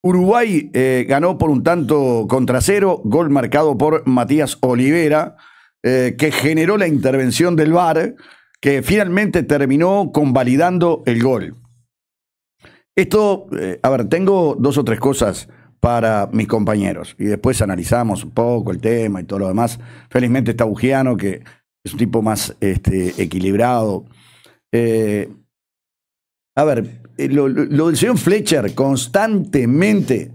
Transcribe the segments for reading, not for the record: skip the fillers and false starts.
Uruguay ganó por un tanto contra cero, gol marcado por Matías Olivera, que generó la intervención del VAR, que finalmente terminó convalidando el gol. Esto, a ver, tengo dos o tres cosas para mis compañeros y después analizamos un poco el tema y todo lo demás. Felizmente está Bugiano, que es un tipo más equilibrado. A ver, lo del señor Fletcher constantemente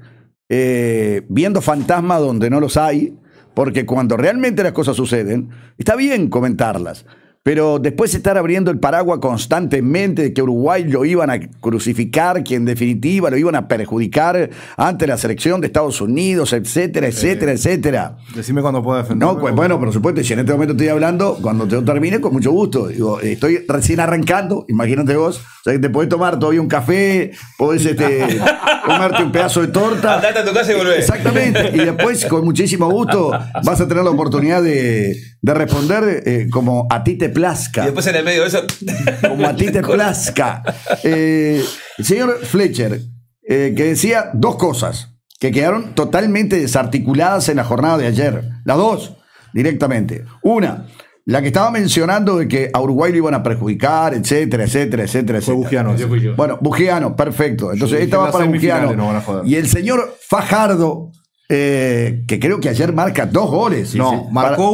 viendo fantasmas donde no los hay, porque cuando realmente las cosas suceden, está bien comentarlas. Pero después estar abriendo el paraguas constantemente de que Uruguay lo iban a crucificar, que en definitiva lo iban a perjudicar ante la selección de Estados Unidos, etcétera, etcétera, etcétera. Decime cuando pueda defender. No, pues, bueno, por supuesto, y si en este momento estoy hablando, cuando te termine, con mucho gusto. Digo, estoy recién arrancando, imagínate vos, o sea, que te podés tomar todavía un café, podés comerte un pedazo de torta. Andate a tu casa y volvés. Exactamente, y después, con muchísimo gusto, vas a tener la oportunidad de responder como a ti te plazca. Y después en el medio de eso. Como a ti te plazca. El señor Fletcher, que decía dos cosas que quedaron totalmente desarticuladas en la jornada de ayer. Las dos, directamente. Una, la que estaba mencionando de que a Uruguay lo iban a perjudicar, etcétera, etcétera, etcétera. Fue Bugiano. Bueno, Bugiano, perfecto. Entonces, esta va para Bugiano. No, y el señor Fajardo, que creo que ayer marca 2 goles. No, marcó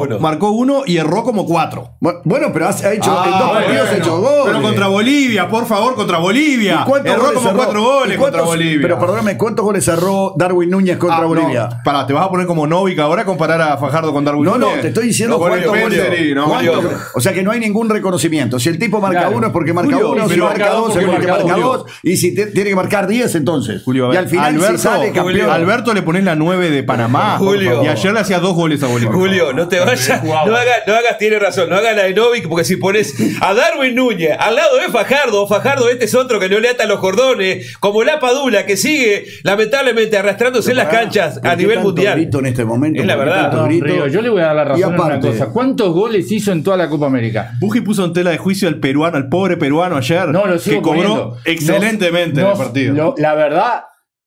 uno y erró como 4. Bueno, pero ha hecho en 2 partidos ha hecho goles. Pero contra Bolivia, por favor, contra Bolivia. Erró como 4 goles contra Bolivia. Pero perdóname, ¿cuántos goles cerró Darwin Núñez contra Bolivia? No, pará, ¿te vas a poner como Novik ahora a comparar a Fajardo con Darwin Núñez? No, te estoy diciendo cuántos goles. O sea que no hay ningún reconocimiento. Si el tipo marca uno es porque marca uno, si marca 2 es porque marca 2. Y si tiene que marcar 10 entonces. Julio, y al final si sale campeón. Alberto le pones la 9 de Panamá. Julio. Y ayer le hacía 2 goles a Bolivia. Julio, no te vayas. No hagas, tiene razón. No hagas la de Novik, porque si pones a Darwin Núñez al lado de Fajardo, este es otro que no le ata los cordones, como la Padula, que sigue lamentablemente arrastrándose en las canchas a nivel mundial. En este momento, es la verdad. Río, yo le voy a dar la razón en una cosa. ¿Cuántos goles hizo en toda la Copa América? Buji puso en tela de juicio al peruano, al pobre peruano ayer, que cobró excelentemente en el partido. La verdad,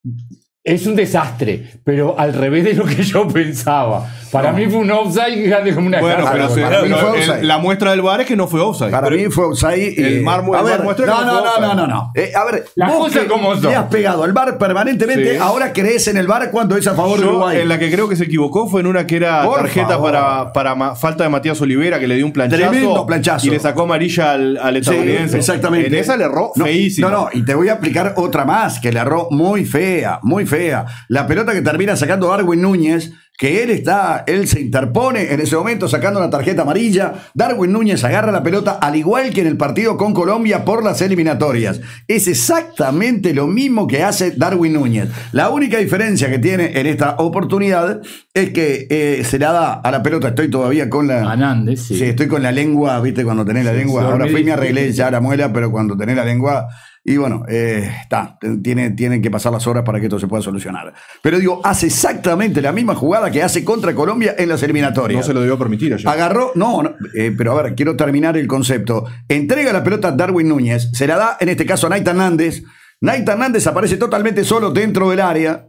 es un desastre, pero al revés de lo que yo pensaba. Para mí fue un offside grande como una casa. Pero la muestra del VAR es que no fue offside. Para mí fue offside. El VAR muestra que no fue offside. No. A ver, las cosas como son. Le has pegado al VAR permanentemente. Sí. Ahora crees en el VAR cuando es a favor de Uruguay. En la que creo que se equivocó fue en una que era tarjeta para falta de Matías Olivera, que le dio un planchazo. Tremendo planchazo. Y le sacó amarilla al estadounidense. Sí, exactamente. En esa le erró feísimo. No, y te voy a aplicar otra más, que le erró muy fea, muy fea. La pelota que termina sacando Darwin Núñez, que él se interpone en ese momento sacando una tarjeta amarilla. Darwin Núñez agarra la pelota al igual que en el partido con Colombia por las eliminatorias. Es exactamente lo mismo que hace Darwin Núñez. La única diferencia que tiene en esta oportunidad es que se la da a la pelota. Estoy todavía con la... Hernández, sí. Sí, estoy con la lengua, ¿viste? Cuando tenés la lengua. Ahora fui y me arreglé ya la muela, pero cuando tenés la lengua... Y bueno, tienen que pasar las horas para que esto se pueda solucionar. Pero digo, hace exactamente la misma jugada que hace contra Colombia en las eliminatorias. No se lo debió permitir ayer. Agarró, pero a ver, quiero terminar el concepto. Entrega la pelota a Darwin Núñez, se la da en este caso a Nait Hernández. Nait Hernández aparece totalmente solo dentro del área.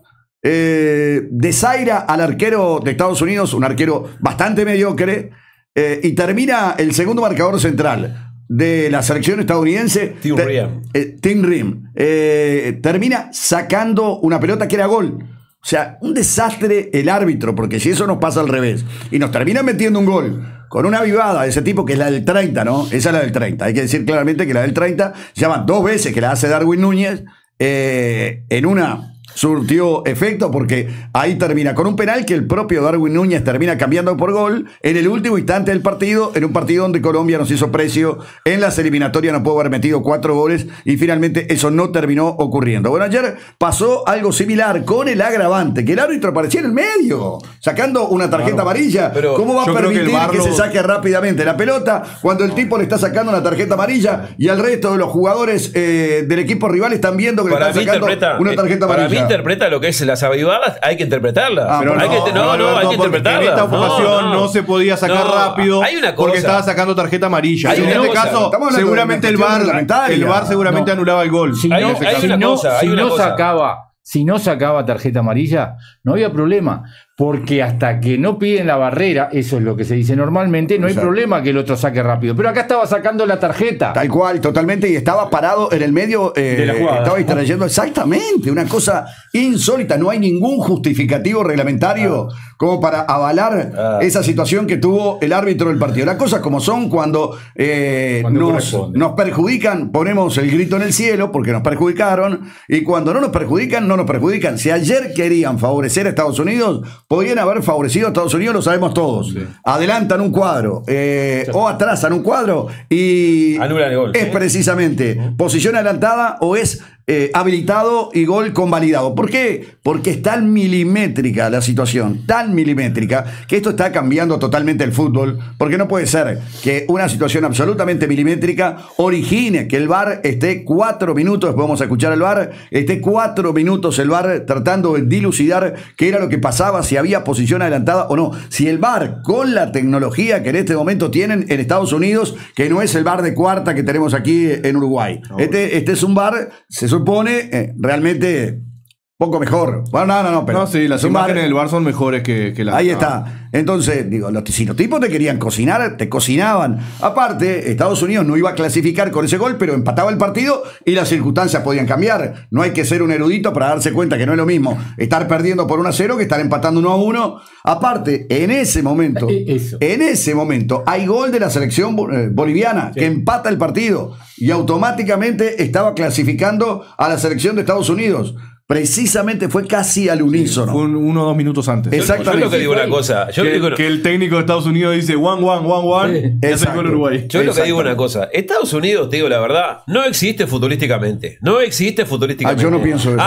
Desaira al arquero de Estados Unidos, un arquero bastante mediocre, y termina el segundo marcador central de la selección estadounidense, Tim Rim, termina sacando una pelota que era gol. O sea, un desastre el árbitro, porque si eso nos pasa al revés y nos termina metiendo un gol con una avivada de ese tipo, que es la del 30, ¿no? Esa es la del 30. Hay que decir claramente que la del 30 ya van 2 veces que la hace Darwin Núñez, en una surtió efecto porque ahí termina con un penal que el propio Darwin Núñez termina cambiando por gol en el último instante del partido, en un partido donde Colombia nos hizo precio en las eliminatorias, no pudo haber metido 4 goles y finalmente eso no terminó ocurriendo. Bueno, ayer pasó algo similar con el agravante, que el árbitro aparecía en el medio sacando una tarjeta amarilla. Pero ¿cómo va a permitir que se saque rápidamente la pelota cuando el tipo le está sacando una tarjeta amarilla y al resto de los jugadores del equipo rival están viendo que le están sacando una tarjeta amarilla? Interpreta lo que es las avivadas, hay que interpretarla. Pero hay que interpretarla. En esta ocasión no se podía sacar rápido porque estaba sacando tarjeta amarilla. En este caso, seguramente el VAR seguramente anulaba el gol. Si no sacaba si no sacaba tarjeta amarilla, no había problema. Porque hasta que no piden la barrera, eso es lo que se dice normalmente, no hay problema que el otro saque rápido. Pero acá estaba sacando la tarjeta. Tal cual, totalmente, y estaba parado en el medio de la jugada. Estaba distrayendo exactamente, una cosa insólita. No hay ningún justificativo reglamentario como para avalar esa situación que tuvo el árbitro del partido. Las cosas como son cuando nos perjudican, ponemos el grito en el cielo porque nos perjudicaron, y cuando no nos perjudican, no nos perjudican. Si ayer querían favorecer a Estados Unidos, podrían haber favorecido a Estados Unidos, lo sabemos todos. Sí. Adelantan un cuadro o atrasan un cuadro y anulan el gol. Es precisamente posición adelantada o es habilitado y gol convalidado. ¿Por qué? Porque es tan milimétrica la situación, tan milimétrica, que esto está cambiando totalmente el fútbol, porque no puede ser que una situación absolutamente milimétrica origine que el VAR esté 4 minutos, después vamos a escuchar al VAR, esté 4 minutos el VAR tratando de dilucidar qué era lo que pasaba, si había posición adelantada o no. Si el VAR, con la tecnología que en este momento tienen en Estados Unidos, que no es el VAR de cuarta que tenemos aquí en Uruguay. Este es un VAR, se supone, realmente poco mejor. Bueno, no, pero... No, sí, las imágenes del VAR son mejores que las... Ahí está. Entonces, digo, si los tipos te querían cocinar, te cocinaban. Aparte, Estados Unidos no iba a clasificar con ese gol, pero empataba el partido y las circunstancias podían cambiar. No hay que ser un erudito para darse cuenta que no es lo mismo estar perdiendo por 1-0 que estar empatando 1-1. Aparte, en ese momento, hay gol de la selección boliviana que empata el partido y automáticamente estaba clasificando a la selección de Estados Unidos. Precisamente fue casi al unísono. Fue 1 o 2 minutos antes. Exactamente. Yo lo que digo una cosa. Que el técnico de Estados Unidos dice 1-1, y hace gol Uruguay. Yo lo que digo una cosa. Estados Unidos, te digo la verdad, no existe futbolísticamente. No existe futbolísticamente. Yo no pienso eso.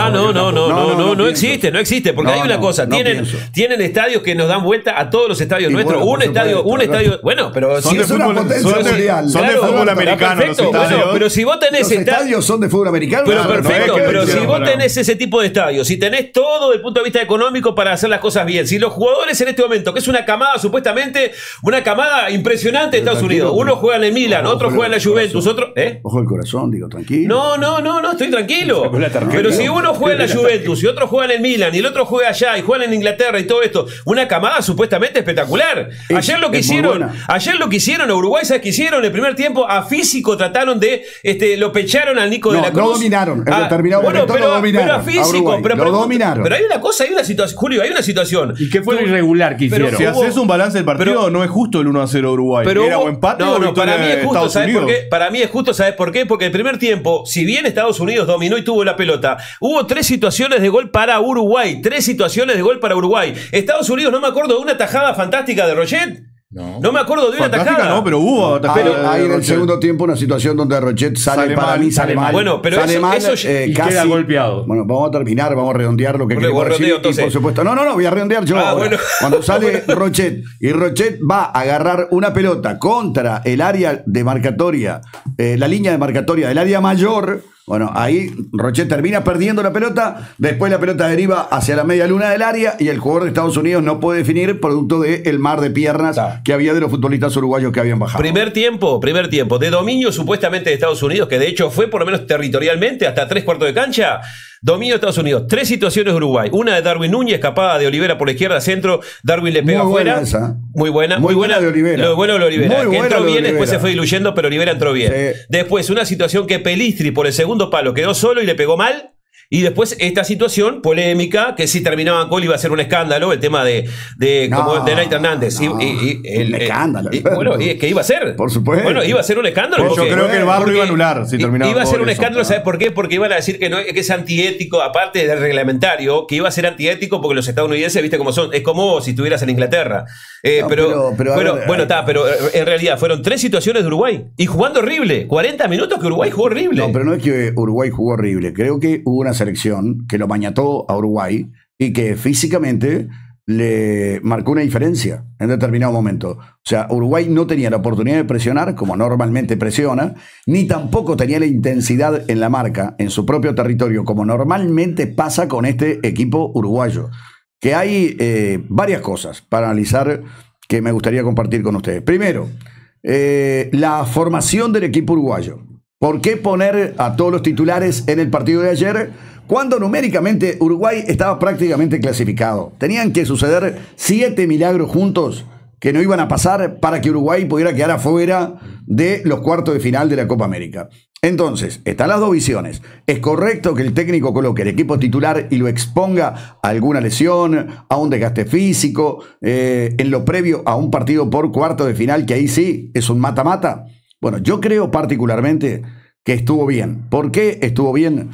No existe. Porque hay una cosa. Tienen estadios que nos dan vuelta a todos los estadios nuestros. Bueno, un estadio. Bueno, pero son de fútbol mundial. Son de fútbol americano los estadios. Pero si vos tenés los estadios son de fútbol americano. Pero perfecto. Pero si vos tenés ese tipo de estadios, si tenés todo desde el punto de vista económico para hacer las cosas bien, si los jugadores en este momento, que es una camada supuestamente, una camada impresionante de Estados Unidos, uno juega en el Milan, otro juega en la Juventus, otro... Ojo el corazón, digo, tranquilo. No, estoy tranquilo. Pero si uno juega en la Juventus y otro juega en el Milan y el otro juega allá y juega en Inglaterra y todo esto, una camada supuestamente espectacular. Ayer lo que hicieron a Uruguay, ¿sabes qué hicieron? En el primer tiempo a físico trataron de, lo pecharon al Nico de la Cruz. No dominaron, en determinado momento lo dominaron. Pero a físico, lo dominaron. Pero hay una cosa, hay una situación, Julio, hay una situación. ¿Y qué fue lo irregular que hicieron? Si haces un balance del partido, no es justo el 1-0 Uruguay. ¿Era o empate o victoria para mí es justo, ¿sabes por qué? Para mí es justo, ¿sabes por qué? Porque el primer tiempo, si bien Estados Unidos dominó y tuvo la pelota, hubo 3 situaciones de gol para Uruguay. 3 situaciones de gol para Uruguay. Estados Unidos, no me acuerdo de una tajada fantástica de Rochet. No me acuerdo de una tajada. No, pero hubo tajada. Hay en el segundo tiempo una situación donde Rochet sale mal. Bueno, pero sale eso casi queda golpeado. Bueno, vamos a terminar, vamos a redondear lo que queremos decir. Y por supuesto, no, voy a redondear yo. Bueno. Cuando sale Rochet y Rochet va a agarrar una pelota contra el área demarcatoria, la línea demarcatoria del área mayor. Bueno, ahí Rochet termina perdiendo la pelota, después la pelota deriva hacia la media luna del área y el jugador de Estados Unidos no puede definir producto del mar de piernas que había de los futbolistas uruguayos que habían bajado. Primer tiempo de dominio supuestamente de Estados Unidos, que de hecho fue por lo menos territorialmente hasta 3/4 de cancha. Dominio de Estados Unidos. 3 situaciones de Uruguay. Una de Darwin Núñez, escapada de Olivera por la izquierda, centro. Darwin le pega afuera. Muy buena de Olivera. Lo bueno de Olivera. Que entró bien, después se fue diluyendo, pero Olivera entró bien. Sí. Después, una situación que Pelistri por el segundo palo quedó solo y le pegó mal. Y después esta situación polémica, que si terminaban gol iba a ser un escándalo, el tema de Nait Hernández. Un escándalo. Bueno, y es que iba a ser. Por supuesto. Bueno, iba a ser un escándalo. Yo creo que el VAR lo iba a anular si terminaba. Iba a ser un escándalo, ¿sabes por qué? Porque iban a decir que es antiético, aparte del reglamentario, que iba a ser antiético porque los estadounidenses, viste cómo son, es como si estuvieras en Inglaterra. Pero en realidad fueron 3 situaciones de Uruguay y jugando horrible. 40 minutos que Uruguay jugó horrible. No, pero no es que Uruguay jugó horrible. Creo que hubo una selección que lo mañató a Uruguay y que físicamente le marcó una diferencia en determinado momento. O sea, Uruguay no tenía la oportunidad de presionar como normalmente presiona, ni tampoco tenía la intensidad en la marca en su propio territorio como normalmente pasa con este equipo uruguayo. Que hay varias cosas para analizar que me gustaría compartir con ustedes. Primero, la formación del equipo uruguayo. ¿Por qué poner a todos los titulares en el partido de ayer cuando numéricamente Uruguay estaba prácticamente clasificado. Tenían que suceder 7 milagros juntos que no iban a pasar para que Uruguay pudiera quedar afuera de los cuartos de final de la Copa América. Entonces, están las dos visiones. ¿Es correcto que el técnico coloque el equipo titular y lo exponga a alguna lesión, a un desgaste físico, en lo previo a un partido por cuarto de final, que ahí sí es un mata-mata? Bueno, yo creo particularmente que estuvo bien. ¿Por qué estuvo bien?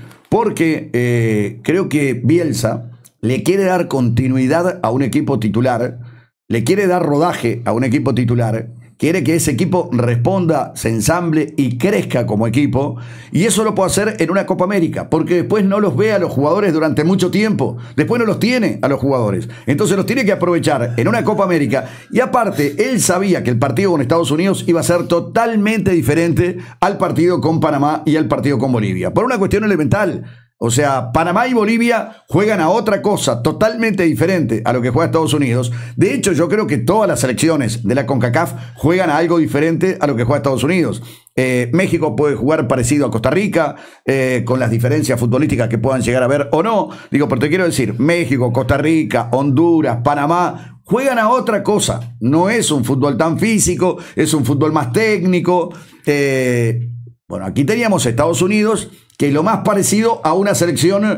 Porque creo que Bielsa le quiere dar continuidad a un equipo titular, le quiere dar rodaje a un equipo titular, quiere que ese equipo responda, se ensamble y crezca como equipo, y eso lo puede hacer en una Copa América, porque después no los ve a los jugadores durante mucho tiempo, después no los tiene a los jugadores, entonces los tiene que aprovechar en una Copa América, y aparte, él sabía que el partido con Estados Unidos iba a ser totalmente diferente al partido con Panamá y al partido con Bolivia, por una cuestión elemental. O sea, Panamá y Bolivia juegan a otra cosa totalmente diferente a lo que juega Estados Unidos. De hecho, yo creo que todas las selecciones de la CONCACAF juegan a algo diferente a lo que juega Estados Unidos. México puede jugar parecido a Costa Rica, con las diferencias futbolísticas que puedan llegar a ver o no. Digo, pero te quiero decir, México, Costa Rica, Honduras, Panamá, juegan a otra cosa. No es un fútbol tan físico, es un fútbol más técnico. Bueno, aquí teníamos Estados Unidos, que es lo más parecido a una selección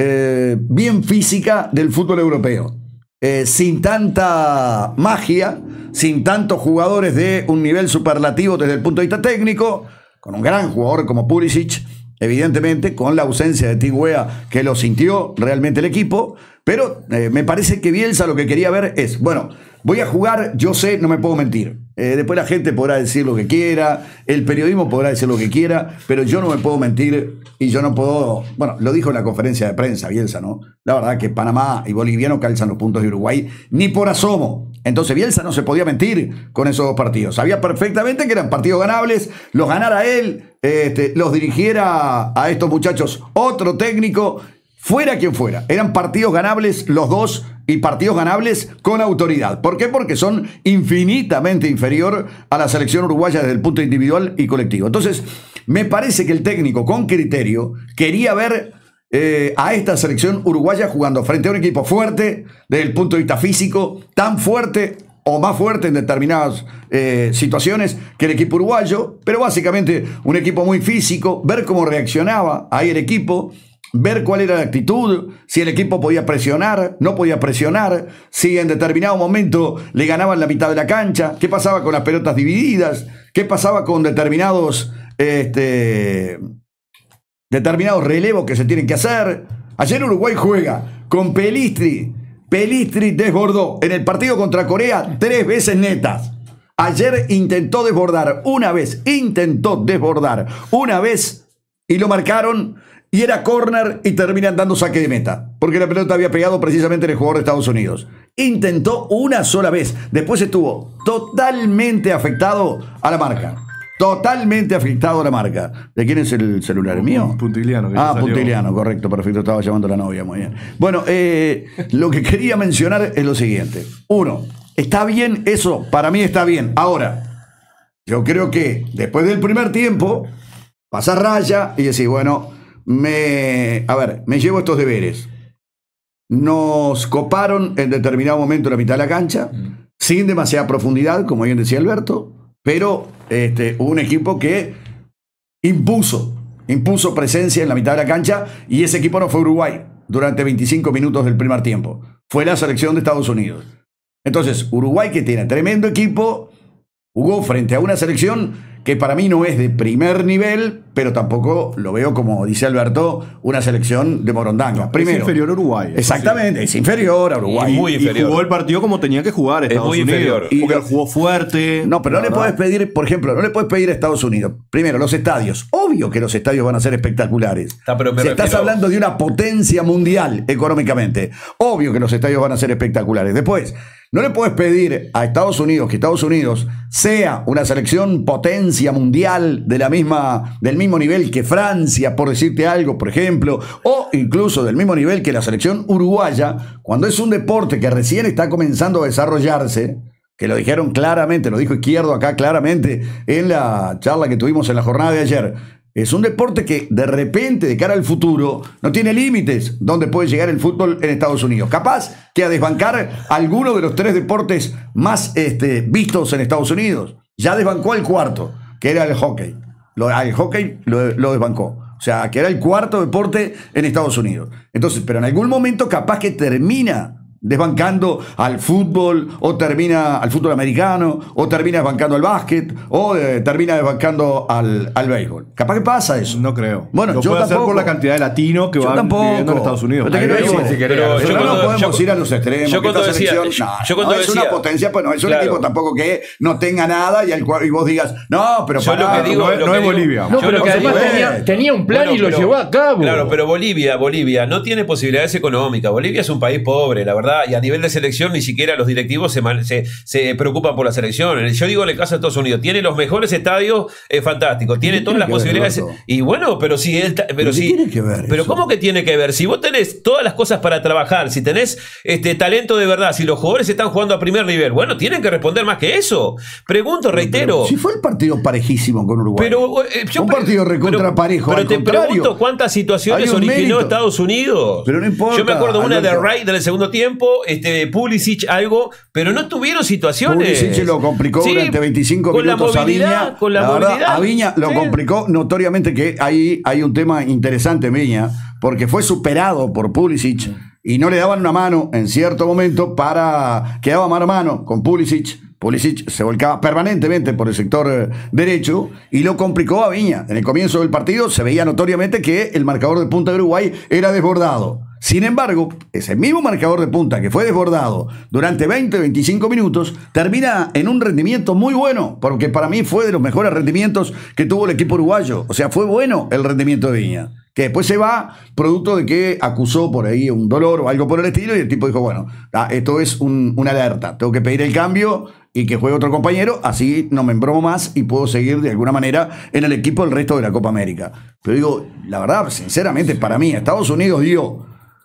bien física del fútbol europeo. Sin tanta magia, sin tantos jugadores de un nivel superlativo desde el punto de vista técnico, con un gran jugador como Pulisic, evidentemente, con la ausencia de Tigüea, que lo sintió realmente el equipo, pero me parece que Bielsa lo que quería ver es, bueno, voy a jugar, yo sé, no me puedo mentir. Después la gente podrá decir lo que quiera, el periodismo podrá decir lo que quiera, pero yo no me puedo mentir y yo no puedo... Bueno, lo dijo en la conferencia de prensa Bielsa, ¿no? La verdad que Panamá y Bolivia no calzan los puntos de Uruguay ni por asomo. Entonces Bielsa no se podía mentir con esos dos partidos. Sabía perfectamente que eran partidos ganables, los ganara él, los dirigiera a estos muchachos otro técnico, fuera quien fuera. Eran partidos ganables los dos y partidos ganables con autoridad. ¿Por qué? Porque son infinitamente inferior a la selección uruguaya desde el punto individual y colectivo. Entonces, me parece que el técnico con criterio quería ver a esta selección uruguaya jugando frente a un equipo fuerte desde el punto de vista físico, tan fuerte o más fuerte en determinadas situaciones que el equipo uruguayo, pero básicamente un equipo muy físico, ver cómo reaccionaba ahí el equipo, ver cuál era la actitud, si el equipo podía presionar, no podía presionar, si en determinado momento le ganaban la mitad de la cancha, qué pasaba con las pelotas divididas, qué pasaba con determinados relevos que se tienen que hacer. Ayer Uruguay juega con Pelistri. Pelistri desbordó en el partido contra Corea 3 veces netas. Ayer intentó desbordar una vez y lo marcaron. Y era córner y terminan dando saque de meta, porque la pelota había pegado precisamente en el jugador de Estados Unidos. Intentó una sola vez, después estuvo totalmente afectado a la marca. Totalmente afectado a la marca. ¿De quién es el celular? ¿Es mío? Puntiliano. Puntiliano, correcto, perfecto. Estaba llamando a la novia, muy bien. Bueno, lo que quería mencionar es lo siguiente. Uno, ¿está bien eso? Para mí está bien. Ahora, yo creo que después del primer tiempo, pasar raya y decir, bueno... me llevo estos deberes. Nos coparon en determinado momento la mitad de la cancha, sin demasiada profundidad, como bien decía Alberto, pero hubo un equipo que impuso presencia en la mitad de la cancha, y ese equipo no fue Uruguay durante 25 minutos del primer tiempo. Fue la selección de Estados Unidos. Entonces, Uruguay, que tiene tremendo equipo, jugó frente a una selección que para mí no es de primer nivel, pero tampoco lo veo, como dice Alberto, una selección de morondanga. Primero, es inferior a Uruguay. Exactamente, es inferior a Uruguay. Muy inferior. Y jugó el partido como tenía que jugar Estados Unidos. Inferior. Porque jugó fuerte. No, pero no le puedes pedir, por ejemplo, no le puedes pedir a Estados Unidos. Primero, los estadios. Obvio que los estadios van a ser espectaculares. Si estás hablando de una potencia mundial económicamente, obvio que los estadios van a ser espectaculares. Después, no le puedes pedir a Estados Unidos que Estados Unidos sea una selección potencia mundial del mismo nivel que Francia, por decirte algo, por ejemplo, o incluso del mismo nivel que la selección uruguaya, cuando es un deporte que recién está comenzando a desarrollarse, que lo dijeron claramente, lo dijo Izquierdo acá claramente en la charla que tuvimos en la jornada de ayer. Es un deporte que de repente, de cara al futuro, no tiene límites donde puede llegar el fútbol en Estados Unidos. Capaz que a desbancar alguno de los 3 deportes más vistos en Estados Unidos. Ya desbancó el cuarto, que era el hockey. El hockey lo desbancó. O sea, que era el cuarto deporte en Estados Unidos. Entonces, pero en algún momento capaz que termina desbancando al fútbol, o termina al fútbol americano, o termina desbancando al básquet, o termina desbancando al béisbol. Capaz que pasa eso. No creo. Bueno, lo yo puede tampoco. Hacer por la cantidad de latinos que van viviendo en Estados Unidos. Pero no podemos ir a los extremos. Yo cuando decía, no es una potencia, pues no es un equipo tampoco que no tenga nada y vos digas, no, pero para no es Bolivia. No, pero que además tenía un plan y lo llevó a cabo. Claro, pero Bolivia no tiene posibilidades económicas. Bolivia es un país pobre, la verdad. Y a nivel de selección ni siquiera los directivos se preocupan por la selección. Yo digo en el caso de Estados Unidos, tiene los mejores estadios fantásticos, tiene todas las posibilidades. Y bueno, pero ¿cómo que tiene que ver? Si vos tenés todas las cosas para trabajar, si tenés talento de verdad, si los jugadores están jugando a primer nivel, bueno, tienen que responder más que eso. Pregunto, reitero. Si fue el partido parejísimo con Uruguay. Pero un partido recontra parejo. Pero te pregunto cuántas situaciones originó Estados Unidos. Pero no importa. Yo me acuerdo una de Wright del segundo tiempo, Pulisic algo, pero no tuvieron situaciones. Pulisic lo complicó durante 25 minutos a Viña. Con la movilidad. A Viña lo complicó notoriamente, que ahí hay un tema interesante en Viña, porque fue superado por Pulisic y no le daban una mano en cierto momento quedaba mano a mano con Pulisic. Pulisic se volcaba permanentemente por el sector derecho y lo complicó a Viña. En el comienzo del partido se veía notoriamente que el marcador de punta de Uruguay era desbordado. Sin embargo, ese mismo marcador de punta que fue desbordado durante 20-25 minutos termina en un rendimiento muy bueno, porque para mí fue de los mejores rendimientos que tuvo el equipo uruguayo. O sea, fue bueno el rendimiento de Viña, que después se va producto de que acusó por ahí un dolor o algo por el estilo, y el tipo dijo, bueno, esto es una alerta, tengo que pedir el cambio y que juegue otro compañero, así no me embromo más y puedo seguir de alguna manera en el equipo el resto de la Copa América. Pero digo, la verdad, sinceramente, para mí, Estados Unidos dio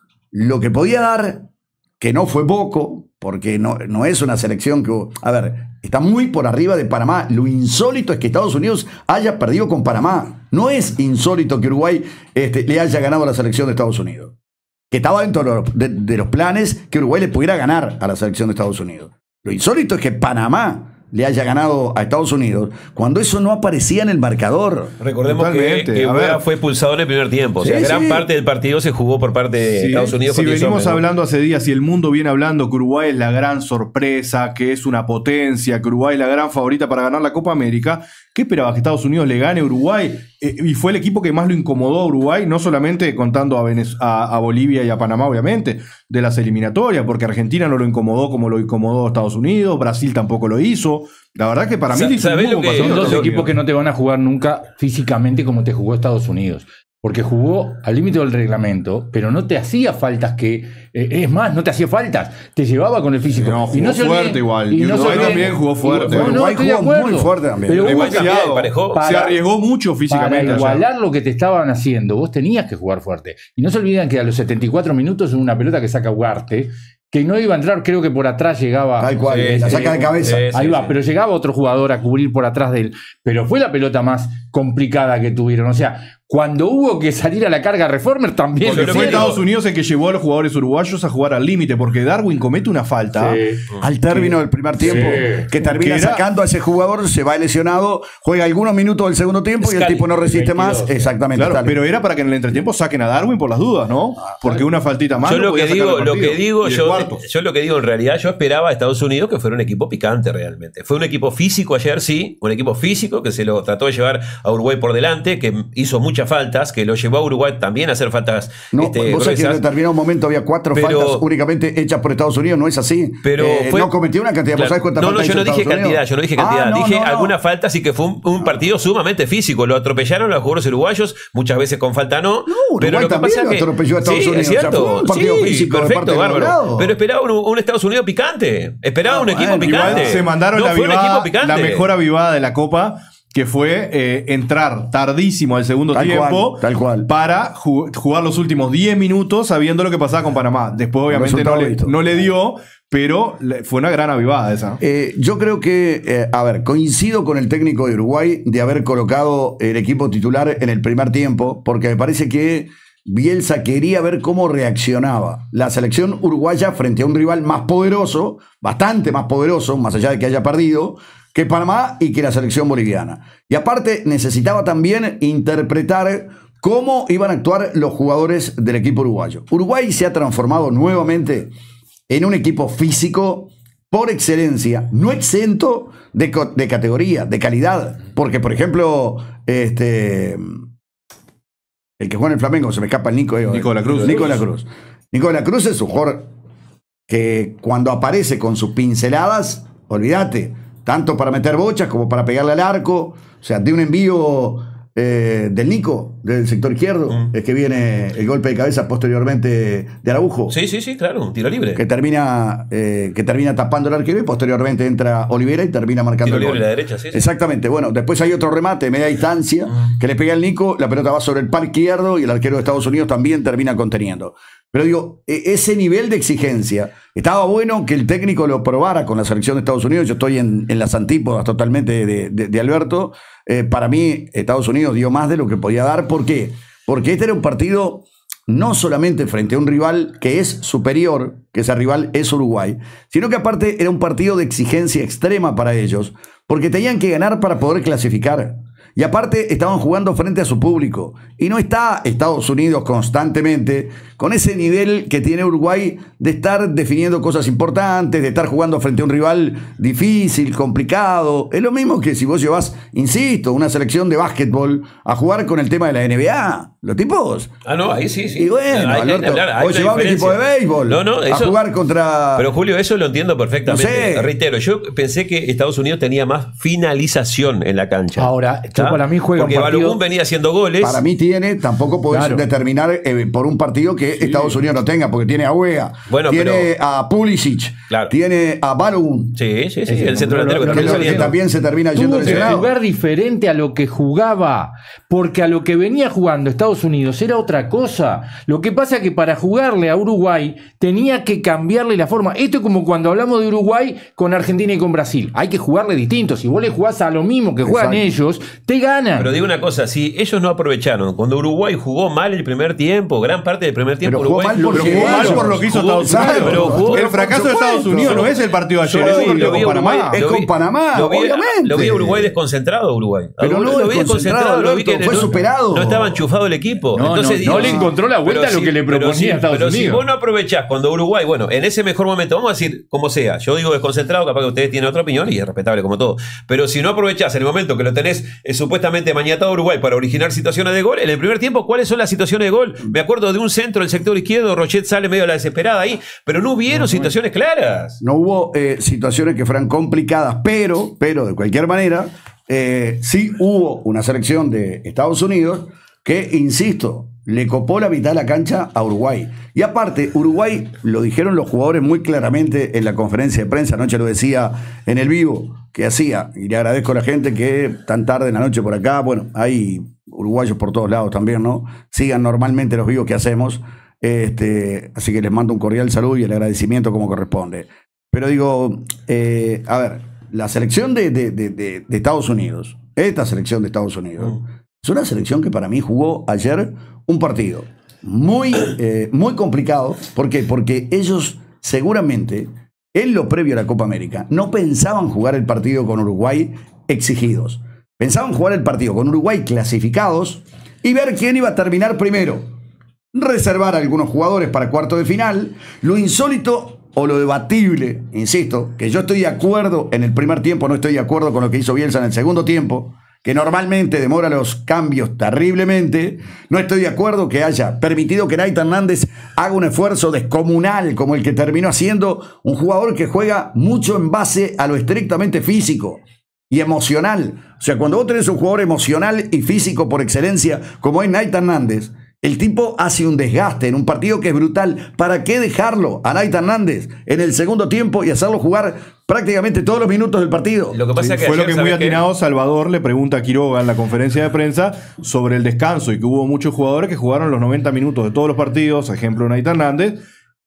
lo que podía dar, que no fue poco, porque no es una selección que... A ver, está muy por arriba de Panamá. Lo insólito es que Estados Unidos haya perdido con Panamá. No es insólito que Uruguay le haya ganado a la selección de Estados Unidos. Que estaba dentro de los planes que Uruguay le pudiera ganar a la selección de Estados Unidos. Lo insólito es que Panamá le haya ganado a Estados Unidos cuando eso no aparecía en el marcador. Recordemos que Uruguay fue expulsado en el primer tiempo. O sea, gran parte del partido se jugó por parte de Estados Unidos. Si venimos hablando hace días, y el mundo viene hablando que Uruguay es la gran sorpresa, que es una potencia, que Uruguay es la gran favorita para ganar la Copa América, ¿qué esperaba? ¿Que Estados Unidos le gane a Uruguay? Y fue el equipo que más lo incomodó a Uruguay, no solamente contando a Bolivia y a Panamá, obviamente, de las eliminatorias, porque Argentina no lo incomodó como lo incomodó a Estados Unidos, Brasil tampoco lo hizo. La verdad que para mí son dos equipos que no te van a jugar nunca físicamente como te jugó Estados Unidos. Porque jugó al límite del reglamento, pero no te hacía faltas es más, no te hacía faltas, te llevaba con el físico. No, jugó fuerte igual. Y Uruguay también jugó fuerte. Uruguay jugó muy fuerte también. Pero se arriesgó mucho físicamente. Para igualar lo que te estaban haciendo, vos tenías que jugar fuerte. Y no se olviden que a los 74 minutos en una pelota que saca Ugarte, que no iba a entrar, creo que por atrás llegaba. Tal cual, la saca de cabeza. Ahí va, pero llegaba otro jugador a cubrir por atrás de él. Pero fue la pelota más complicada que tuvieron. O sea, cuando hubo que salir a la carga Reformer también. Porque fue Estados Unidos el que llevó a los jugadores uruguayos a jugar al límite, porque Darwin comete una falta al término del primer tiempo, que termina sacando a ese jugador, se va lesionado, juega algunos minutos del segundo tiempo y el tipo no resiste 22, más. Exactamente. Claro, pero era para que en el entretiempo saquen a Darwin por las dudas, ¿no? Porque una faltita más. Yo lo que digo en realidad, yo esperaba a Estados Unidos que fuera un equipo picante realmente. Fue un equipo físico ayer, sí, un equipo físico que se lo trató de llevar a Uruguay por delante, que hizo muchas faltas, que lo llevó a Uruguay también a hacer faltas. No, vos sabés que en determinado momento había 4 faltas únicamente hechas por Estados Unidos, no es así. Pero no cometió una cantidad. Claro, ¿Sabés cuántas faltas yo no dije cantidad, dije algunas faltas, y que fue un partido sumamente físico. Lo atropellaron los jugadores uruguayos, muchas veces con falta no. Pero lo que pasa es que atropelló a Estados Unidos. Es cierto. O sea, fue un partido físico, perfecto, bárbaro. Pero esperaba un Estados Unidos picante. Esperaba un equipo picante. Se mandaron la mejor avivada de la Copa, que fue entrar tardísimo al segundo tiempo para jugar los últimos 10 minutos sabiendo lo que pasaba con Panamá. Después obviamente no le dio, pero fue una gran avivada esa. Yo creo que, a ver, coincido con el técnico de Uruguay de haber colocado el equipo titular en el primer tiempo, porque me parece que Bielsa quería ver cómo reaccionaba la selección uruguaya frente a un rival más poderoso, bastante más poderoso, más allá de que haya perdido, que Panamá y que la selección boliviana. Y aparte necesitaba también interpretar cómo iban a actuar los jugadores del equipo uruguayo. Uruguay se ha transformado nuevamente en un equipo físico por excelencia, no exento de categoría, de calidad. Porque, por ejemplo, el que juega en el Flamengo, se me escapa el Nico. Nico de la Cruz. Nico de la Cruz. Nico de la Cruz es un jugador que cuando aparece con sus pinceladas, olvídate, tanto para meter bochas como para pegarle al arco. O sea, de un envío del Nico, del sector izquierdo, es que viene el golpe de cabeza posteriormente de Araujo. Sí, claro, un tiro libre. Que termina tapando el arquero y posteriormente entra Olivera y termina marcando tiro el gol. libre a la derecha, sí. Exactamente. Bueno, después hay otro remate, media distancia, que le pega al Nico, la pelota va sobre el par izquierdo y el arquero de Estados Unidos también termina conteniendo. Pero digo, ese nivel de exigencia, estaba bueno que el técnico lo probara con la selección de Estados Unidos. Yo estoy en las antípodas totalmente de Alberto. Para mí, Estados Unidos dio más de lo que podía dar. ¿Por qué? Porque este era un partido no solamente frente a un rival que es superior, que ese rival es Uruguay, sino que aparte era un partido de exigencia extrema para ellos, porque tenían que ganar para poder clasificar. Y aparte estaban jugando frente a su público. Y no está Estados Unidos constantemente con ese nivel que tiene Uruguay de estar definiendo cosas importantes, de estar jugando frente a un rival difícil, complicado. Es lo mismo que si vos llevas, insisto, una selección de básquetbol a jugar con el tema de la NBA. Los tipos. No, ahí sí. Y bueno, Alberto, vos llevás un equipo de béisbol a jugar contra... Pero Julio, eso lo entiendo perfectamente. No sé. Reitero, yo pensé que Estados Unidos tenía más finalización en la cancha. Ahora, para mí juega porque un partido... Balogun venía haciendo goles. Para mí tampoco podés determinar por un partido que Estados Unidos no tenga, porque tiene a Wea, tiene a Pulisic, tiene a Balogun. Sí, el centro delantero que también se termina yendo lesionado. Tuvo que jugar diferente a lo que jugaba, porque a lo que venía jugando Estados Unidos era otra cosa. Lo que pasa es que para jugarle a Uruguay tenía que cambiarle la forma. Esto es como cuando hablamos de Uruguay con Argentina y con Brasil. Hay que jugarle distinto. Si vos le jugás a lo mismo que juegan ellos, te ganan. Pero digo una cosa, si ellos no aprovecharon, cuando Uruguay jugó mal el primer tiempo, gran parte del primer tiempo, Uruguay jugó mal por lo que hizo Estados Unidos. El fracaso de Estados Unidos no es el partido de ayer, es el partido con Panamá. Es con Panamá, obviamente. Lo vi a Uruguay desconcentrado, Uruguay. Pero no lo vi desconcentrado, lo vi que fue superado. No estaba enchufado el equipo. Entonces, no le encontró la vuelta a lo que le proponía Estados Unidos. Pero si vos no aprovechás cuando Uruguay, bueno, en ese mejor momento, vamos a decir como sea, yo digo desconcentrado, capaz que ustedes tienen otra opinión y es respetable como todo, pero si no aprovechás en el momento que lo tenés supuestamente maniatado a Uruguay para originar situaciones de gol, en el primer tiempo, ¿cuáles son las situaciones de gol? Me acuerdo de un centro del sector izquierdo, Rochet sale medio a la desesperada ahí, pero no hubieron situaciones claras. No hubo situaciones que fueran complicadas, pero de cualquier manera, sí hubo una selección de Estados Unidos que, insisto, le copó la mitad de la cancha a Uruguay. Y aparte, Uruguay, lo dijeron los jugadores muy claramente en la conferencia de prensa, anoche lo decía en el vivo, que hacía, y le agradezco a la gente que tan tarde en la noche por acá, bueno, hay uruguayos por todos lados también, ¿no? Sigan normalmente los vivos que hacemos, así que les mando un cordial saludo y el agradecimiento como corresponde. Pero digo, a ver, la selección de Estados Unidos, esta selección de Estados Unidos, es una selección que para mí jugó ayer un partido muy complicado. ¿Por qué? Porque ellos seguramente, en lo previo a la Copa América, no pensaban jugar el partido con Uruguay exigidos. Pensaban jugar el partido con Uruguay clasificados y ver quién iba a terminar primero. Reservar a algunos jugadores para cuarto de final. Lo insólito o lo debatible, insisto, que yo estoy de acuerdo en el primer tiempo, no estoy de acuerdo con lo que hizo Bielsa en el segundo tiempo, que normalmente demora los cambios terriblemente. No estoy de acuerdo que haya permitido que Nathan Hernández haga un esfuerzo descomunal como el que terminó haciendo un jugador que juega mucho en base a lo estrictamente físico y emocional. O sea, cuando vos tenés un jugador emocional y físico por excelencia como es Nathan Hernández, el tipo hace un desgaste en un partido que es brutal. ¿Para qué dejarlo a Nathan Hernández en el segundo tiempo y hacerlo jugar prácticamente todos los minutos del partido? Lo que pasa es que fue ayer, lo que muy atinado Salvador le pregunta a Quiroga en la conferencia de prensa sobre el descanso y que hubo muchos jugadores que jugaron los 90 minutos de todos los partidos, ejemplo Nathan Hernández,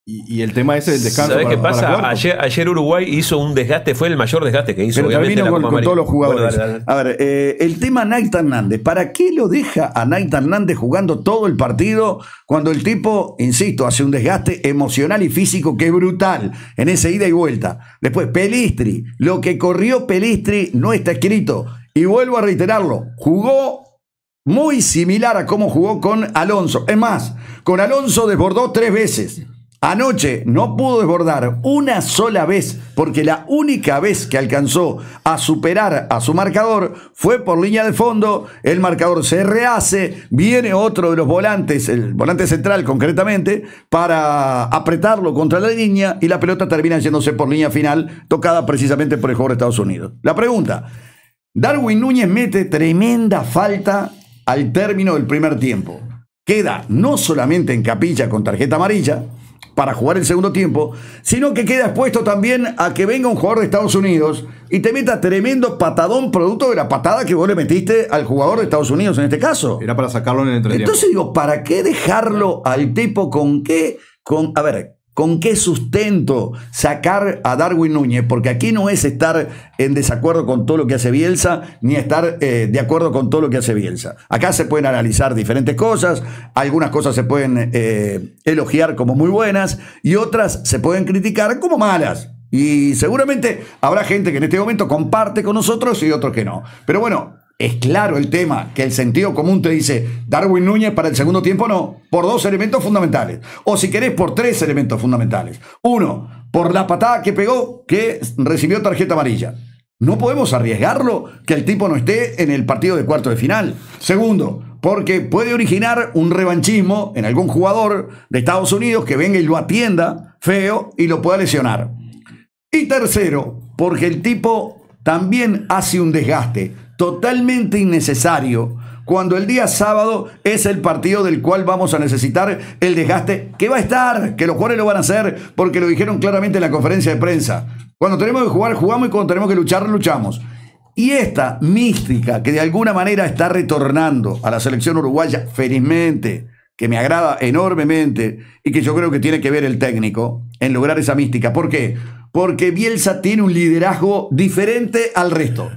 Y el tema ese del descanso. ¿Sabés qué pasa? Ayer Uruguay hizo un desgaste, fue el mayor desgaste que hizo. Pero obviamente termino la con todos los jugadores. Bueno, dale. A ver, el tema Nathan Hernández. ¿Para qué lo deja a Nathan Hernández jugando todo el partido cuando el tipo, insisto, hace un desgaste emocional y físico que es brutal en esa ida y vuelta? Después, Pelistri. Lo que corrió Pelistri no está escrito. Y vuelvo a reiterarlo. Jugó muy similar a cómo jugó con Alonso. Es más, con Alonso desbordó 3 veces. Anoche no pudo desbordar una sola vez, porque la única vez que alcanzó a superar a su marcador fue por línea de fondo. El marcador se rehace, viene otro de los volantes, el volante central concretamente, para apretarlo contra la línea y la pelota termina yéndose por línea final, tocada precisamente por el jugador de Estados Unidos. La pregunta: Darwin Núñez mete tremenda falta al término del primer tiempo. Queda no solamente en capilla con tarjeta amarilla para jugar el segundo tiempo, sino que queda expuesto también a que venga un jugador de Estados Unidos y te meta tremendo patadón producto de la patada que vos le metiste al jugador de Estados Unidos en este caso. Era para sacarlo en el entretiempo. Entonces digo, ¿para qué dejarlo al tipo con qué? ¿Con qué sustento sacar a Darwin Núñez? Porque aquí no es estar en desacuerdo con todo lo que hace Bielsa, ni estar de acuerdo con todo lo que hace Bielsa. Acá se pueden analizar diferentes cosas, algunas cosas se pueden elogiar como muy buenas y otras se pueden criticar como malas. Y seguramente habrá gente que en este momento comparte con nosotros y otros que no. Pero bueno, es claro el tema, que el sentido común te dice Darwin Núñez para el segundo tiempo no, por 2 elementos fundamentales. O si querés, por 3 elementos fundamentales. 1, por la patada que pegó, que recibió tarjeta amarilla. No podemos arriesgarlo que el tipo no esté en el partido de cuarto de final. Segundo, porque puede originar un revanchismo en algún jugador de Estados Unidos que venga y lo atienda feo y lo pueda lesionar. Y tercero, porque el tipo también hace un desgaste totalmente innecesario cuando el día sábado es el partido del cual vamos a necesitar el desgaste que va a estar, que los jugadores lo van a hacer porque lo dijeron claramente en la conferencia de prensa. Cuando tenemos que jugar, jugamos, y cuando tenemos que luchar, luchamos. Y esta mística que de alguna manera está retornando a la selección uruguaya felizmente, que me agrada enormemente y que yo creo que tiene que ver el técnico en lograr esa mística. ¿Por qué? Porque Bielsa tiene un liderazgo diferente al resto.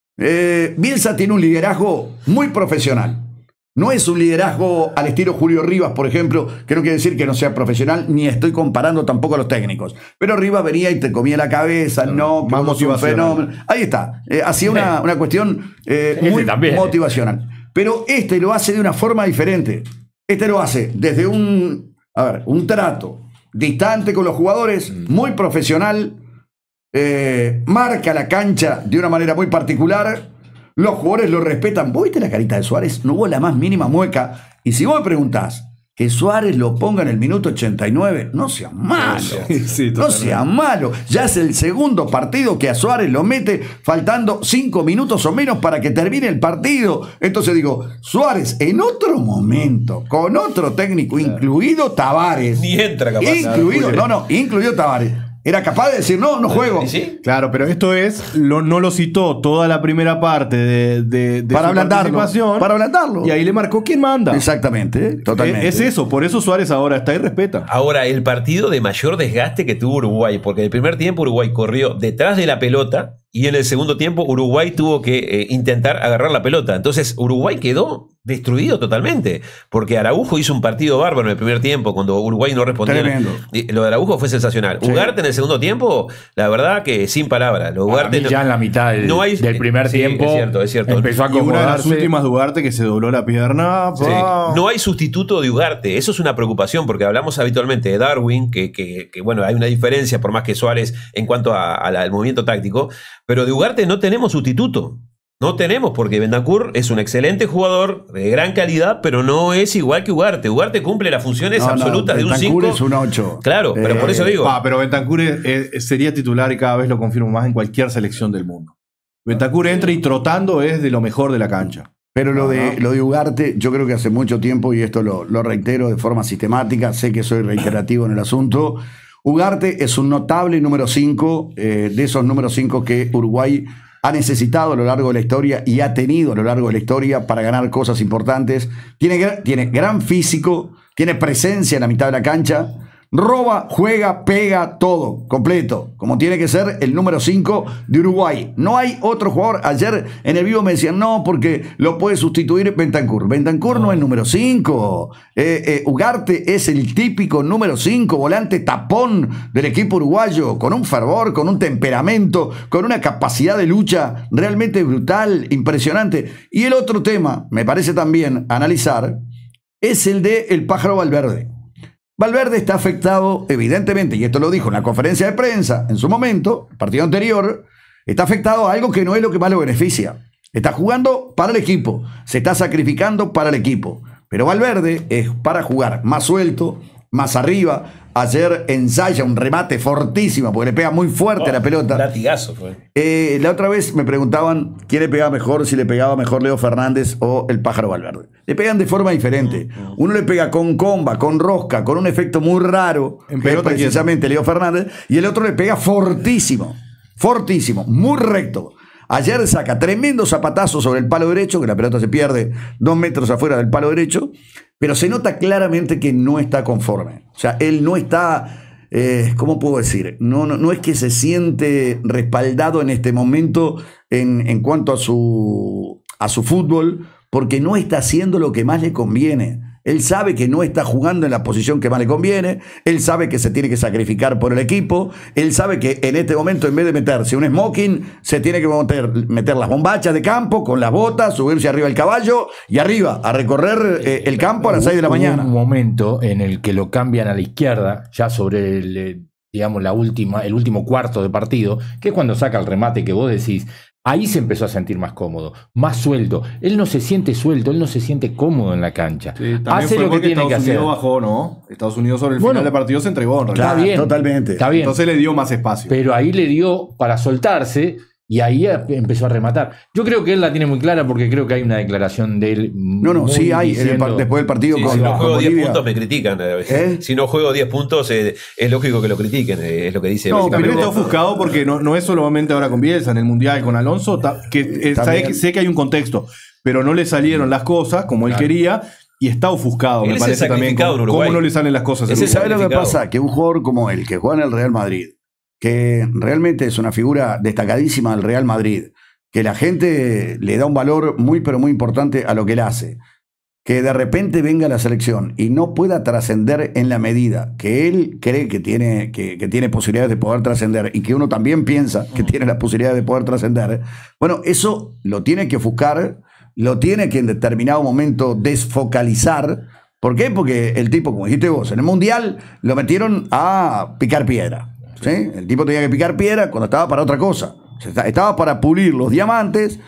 Bielsa tiene un liderazgo muy profesional. No es un liderazgo al estilo Julio Rivas, por ejemplo, que no quiere decir que no sea profesional, ni estoy comparando tampoco a los técnicos. Pero Rivas venía y te comía la cabeza, no, más motivacional. Fenómeno. Ahí está, hacía una cuestión muy motivacional. Pero este lo hace de una forma diferente. Este lo hace desde un trato distante con los jugadores, muy profesional. Marca la cancha de una manera muy particular. Los jugadores lo respetan. ¿Vos viste la carita de Suárez? No hubo la más mínima mueca. Y si vos me preguntás que Suárez lo ponga en el minuto 89, no sea malo. Sí, no sea malo. Ya es el segundo partido que a Suárez lo mete faltando 5 minutos o menos para que termine el partido. Entonces digo, Suárez en otro momento, con otro técnico, incluido Tavares. Ni entra capaz. Incluido Tavares. Era capaz de decir, no juego. ¿Sí? Claro, pero esto no lo citó toda la primera parte de para ablandarlo. Y ahí le marcó quién manda. Exactamente, totalmente. Es eso, por eso Suárez ahora está y respeta. Ahora, el partido de mayor desgaste que tuvo Uruguay, porque en el primer tiempo Uruguay corrió detrás de la pelota y en el segundo tiempo Uruguay tuvo que intentar agarrar la pelota. Entonces Uruguay quedó destruido totalmente, porque Araujo hizo un partido bárbaro en el primer tiempo cuando Uruguay no respondió. Tremendo. Lo de Araujo fue sensacional. Sí. Ugarte en el segundo tiempo, la verdad que sin palabras. Ugarte ya en la mitad del primer tiempo es cierto. Empezó a acomodarse. Y una de las últimas de Ugarte que se dobló la pierna. Sí. No hay sustituto de Ugarte. Eso es una preocupación porque hablamos habitualmente de Darwin, que bueno, hay una diferencia por más que Suárez en cuanto al movimiento táctico, pero de Ugarte no tenemos sustituto. No tenemos, porque Bentancur es un excelente jugador de gran calidad, pero no es igual que Ugarte. Ugarte cumple las funciones absolutas de un 5. Bentancur es un 8. Claro, pero por eso digo. Pero Bentancur sería titular y cada vez lo confirmo más en cualquier selección del mundo. Bentancur entra y trotando es de lo mejor de la cancha. Pero lo de Ugarte, yo creo que hace mucho tiempo, y esto lo reitero de forma sistemática, sé que soy reiterativo en el asunto, Ugarte es un notable número 5, de esos números 5 que Uruguay ha necesitado a lo largo de la historia y ha tenido a lo largo de la historia para ganar cosas importantes. Tiene gran físico, tiene presencia en la mitad de la cancha, Roba, juega, pega, todo, completo, como tiene que ser el número 5 de Uruguay. No hay otro jugador. Ayer en el vivo me decían, no, porque lo puede sustituir Bentancur. Bentancur no es número 5. Ugarte es el típico número 5, volante tapón del equipo uruguayo, con un fervor, con un temperamento, con una capacidad de lucha realmente brutal, impresionante. Y el otro tema, me parece también analizar, es el de el Pájaro Valverde. Valverde está afectado, evidentemente, y esto lo dijo en la conferencia de prensa en su momento, el partido anterior, está afectado a algo que no es lo que más lo beneficia. Está jugando para el equipo, se está sacrificando para el equipo. Pero Valverde es para jugar más suelto, más arriba. Ayer ensaya un remate fortísimo, porque le pega muy fuerte la pelota. Un latigazo fue. La otra vez me preguntaban quién le pegaba mejor, si le pegaba mejor Leo Fernández o el Pájaro Valverde. Le pegan de forma diferente. Uno le pega con comba, con rosca, con un efecto muy raro, en que es precisamente Leo Fernández, y el otro le pega fortísimo, fortísimo, muy recto. Ayer saca tremendo zapatazo sobre el palo derecho, que la pelota se pierde 2 metros afuera del palo derecho, pero se nota claramente que no está conforme. O sea, él no está, ¿cómo puedo decir? No es que se siente respaldado en este momento en cuanto a su fútbol, porque no está haciendo lo que más le conviene. Él sabe que no está jugando en la posición que más le conviene, él sabe que se tiene que sacrificar por el equipo, él sabe que en este momento, en vez de meterse un smoking, se tiene que meter las bombachas de campo con las botas, subirse arriba del caballo y arriba a recorrer el campo a las 6 de la mañana. Hubo un momento en el que lo cambian a la izquierda, ya sobre el último cuarto de partido, que es cuando saca el remate que vos decís. Ahí se empezó a sentir más cómodo, más suelto. Él no se siente suelto, él no se siente cómodo en la cancha. Sí, hace lo que tiene que hacer. Estados Unidos bajó, ¿no? Estados Unidos sobre el final del partido se entregó. En Claro, está bien, totalmente. Está bien. Entonces le dio más espacio. Pero ahí le dio para soltarse y ahí empezó a rematar. Yo creo que él la tiene muy clara porque creo que hay una declaración de él. Sí hay. Después del partido Sí, con si no juego 10 Bolivia. puntos me critican. Si no juego 10 puntos es lógico que lo critiquen, es lo que dice. No, pero él básicamente. está ofuscado porque no es solamente ahora con Bielsa, en el Mundial, con Alonso, sé que hay un contexto, pero no le salieron las cosas como él quería y está ofuscado, Él me es parece el también. sacrificado en Uruguay. ¿Cómo no le salen las cosas? Ese ¿Sabe lo que sacrificado. pasa? Que un jugador como él, que juega en el Real Madrid, que realmente es una figura destacadísima del Real Madrid, que la gente le da un valor muy pero muy importante a lo que él hace, que de repente venga a la selección y no pueda trascender en la medida que él cree que tiene posibilidades de poder trascender y que uno también piensa que tiene la posibilidad de poder trascender, bueno, eso lo tiene que ofuscar, lo tiene que en determinado momento desfocalizar. ¿Por qué? Porque el tipo, como dijiste vos, en el Mundial lo metieron a picar piedra, ¿sí? El tipo tenía que picar piedra cuando estaba para otra cosa. Estaba para pulir los diamantes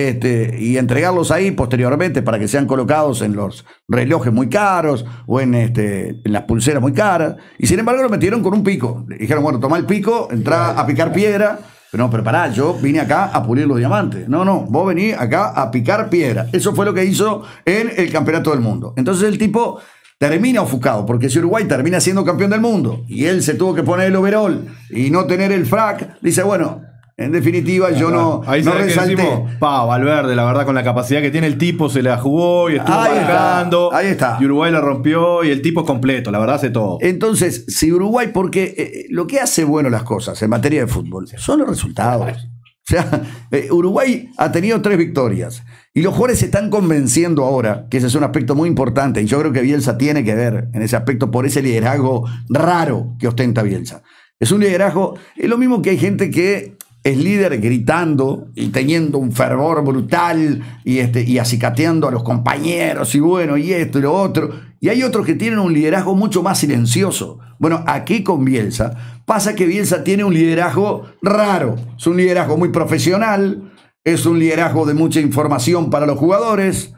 y entregarlos ahí posteriormente para que sean colocados en los relojes muy caros o en las pulseras muy caras. Y sin embargo lo metieron con un pico. Le dijeron, bueno, toma el pico, entra a picar piedra. Pero no, pará, yo vine acá a pulir los diamantes. No, vos venís acá a picar piedra. Eso fue lo que hizo en el Campeonato del Mundo. Entonces el tipo termina ofuscado, porque si Uruguay termina siendo campeón del mundo y él se tuvo que poner el overol y no tener el frac, dice, bueno, en definitiva yo no resalté. Valverde, la verdad, con la capacidad que tiene el tipo, se la jugó y estuvo marcando. Ahí está. Y Uruguay la rompió y el tipo es completo, la verdad hace todo. Entonces, si Uruguay, porque lo que hace bueno las cosas en materia de fútbol son los resultados. O sea, Uruguay ha tenido 3 victorias y los jugadores se están convenciendo ahora, que ese es un aspecto muy importante, y yo creo que Bielsa tiene que ver en ese aspecto por ese liderazgo raro que ostenta Bielsa. Es un liderazgo, es lo mismo que hay gente que es líder gritando y teniendo un fervor brutal y acicateando a los compañeros y bueno, y esto y lo otro. Y hay otros que tienen un liderazgo mucho más silencioso. Bueno, aquí con Bielsa pasa que Bielsa tiene un liderazgo raro. Es un liderazgo muy profesional, es un liderazgo de mucha información para los jugadores,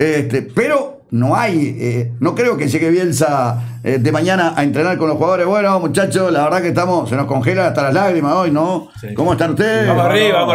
pero no hay, no creo que llegue Bielsa de mañana a entrenar con los jugadores. Bueno, muchachos, la verdad que se nos congela hasta las lágrimas hoy, ¿no? Sí. ¿Cómo están ustedes? Vamos arriba. Vamos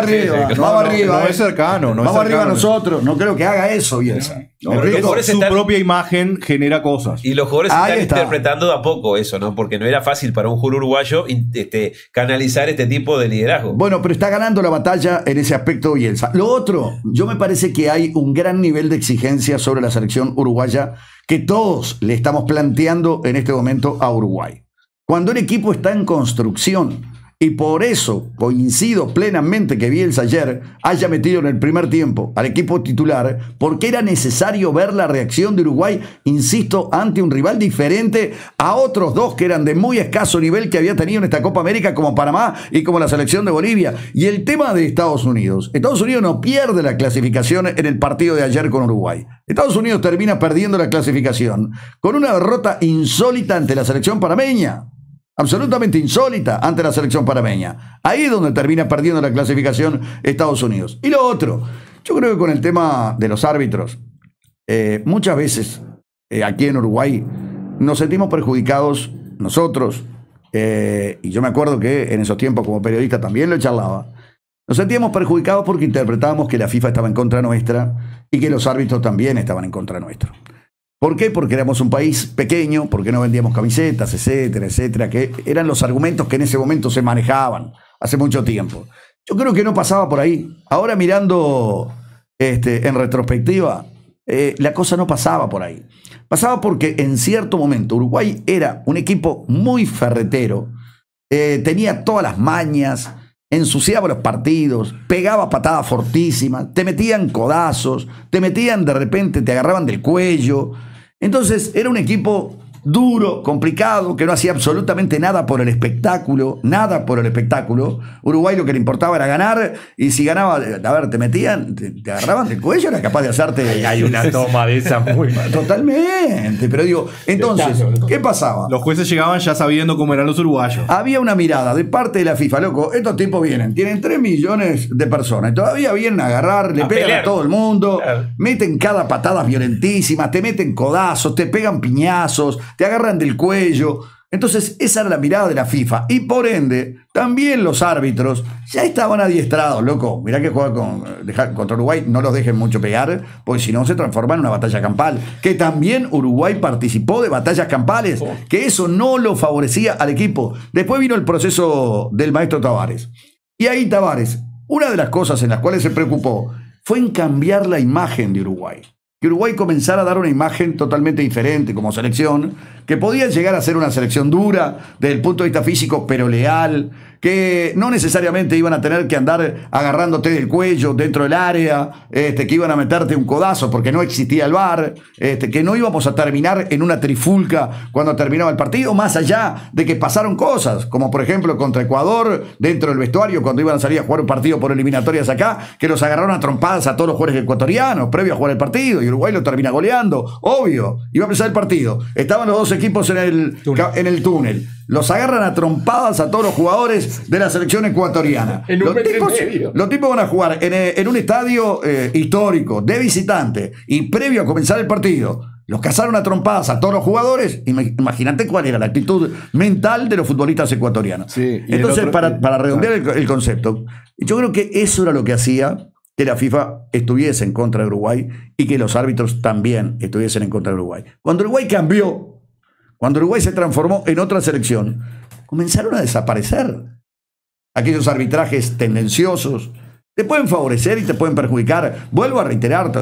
arriba. No es cercano. Vamos arriba nosotros. No creo que haga eso Bielsa. Su propia imagen genera cosas. Y los jugadores están interpretando de a poco eso, ¿no? Porque no era fácil para un jugador uruguayo canalizar este tipo de liderazgo. Bueno, pero está ganando la batalla en ese aspecto Bielsa. Lo otro, yo me parece que hay un gran nivel de exigencia sobre la selección uruguaya que todos le estamos planteando en este momento a Uruguay. Cuando un equipo está en construcción, y por eso coincido plenamente que Bielsa ayer haya metido en el primer tiempo al equipo titular, porque era necesario ver la reacción de Uruguay, insisto, ante un rival diferente a otros dos que eran de muy escaso nivel que había tenido en esta Copa América, como Panamá y como la selección de Bolivia. Y el tema de Estados Unidos no pierde la clasificación en el partido de ayer con Uruguay. Estados Unidos termina perdiendo la clasificación con una derrota insólita ante la selección panameña. Absolutamente insólita ante la selección panameña. Ahí es donde termina perdiendo la clasificación Estados Unidos. Y lo otro, yo creo que con el tema de los árbitros, muchas veces aquí en Uruguay nos sentimos perjudicados nosotros, y yo me acuerdo que en esos tiempos como periodista también lo charlaba, nos sentíamos perjudicados porque interpretábamos que la FIFA estaba en contra nuestra y que los árbitros también estaban en contra nuestro. ¿Por qué? Porque éramos un país pequeño, porque no vendíamos camisetas, etcétera, etcétera, que eran los argumentos que en ese momento se manejaban hace mucho tiempo. Yo creo que no pasaba por ahí. Ahora mirando en retrospectiva, la cosa no pasaba por ahí. Pasaba porque en cierto momento Uruguay era un equipo muy ferretero, tenía todas las mañas, ensuciaba los partidos, pegaba patadas fortísimas, te metían codazos, te metían de repente, te agarraban del cuello. Entonces era un equipo duro, complicado, que no hacía absolutamente nada por el espectáculo, nada por el espectáculo. Uruguay lo que le importaba era ganar, y si ganaba, a ver, te metían, te agarraban del cuello, era capaz de hacerte... Hay una toma de esa muy... Totalmente, pero digo, entonces, ¿qué pasaba? Los jueces llegaban ya sabiendo cómo eran los uruguayos. Había una mirada de parte de la FIFA, loco, estos tipos tienen 3 millones de personas, y todavía vienen a agarrar, le pegan a todo el mundo, meten cada patada violentísima, te meten codazos, te pegan piñazos, te agarran del cuello. Entonces esa era la mirada de la FIFA, y por ende también los árbitros ya estaban adiestrados, loco. Mirá que juega contra Uruguay, no los dejen mucho pegar, porque si no se transforma en una batalla campal, que también Uruguay participó de batallas campales, que eso no lo favorecía al equipo. Después vino el proceso del maestro Tavares, y ahí Tavares, una de las cosas en las cuales se preocupó fue en cambiar la imagen de Uruguay. Que Uruguay comenzara a dar una imagen totalmente diferente como selección, que podía llegar a ser una selección dura desde el punto de vista físico, pero leal, que no necesariamente iban a tener que andar agarrándote del cuello dentro del área, que iban a meterte un codazo porque no existía el VAR, que no íbamos a terminar en una trifulca cuando terminaba el partido, más allá de que pasaron cosas, como por ejemplo contra Ecuador, dentro del vestuario, cuando iban a salir a jugar un partido por eliminatorias acá, que los agarraron a trompadas a todos los jugadores ecuatorianos previo a jugar el partido, y Uruguay lo termina goleando, obvio, iba a empezar el partido, estaban los dos equipos en el túnel, los agarran a trompadas a todos los jugadores de la selección ecuatoriana. Los tipos van a jugar en un estadio histórico, de visitante, y previo a comenzar el partido, los cazaron a trompadas a todos los jugadores. Imagínate cuál era la actitud mental de los futbolistas ecuatorianos. Sí, entonces, para redondear el concepto, yo creo que eso era lo que hacía que la FIFA estuviese en contra de Uruguay y que los árbitros también estuviesen en contra de Uruguay. Cuando Uruguay cambió, cuando Uruguay se transformó en otra selección, comenzaron a desaparecer aquellos arbitrajes tendenciosos. Te pueden favorecer y te pueden perjudicar. Vuelvo a reiterar,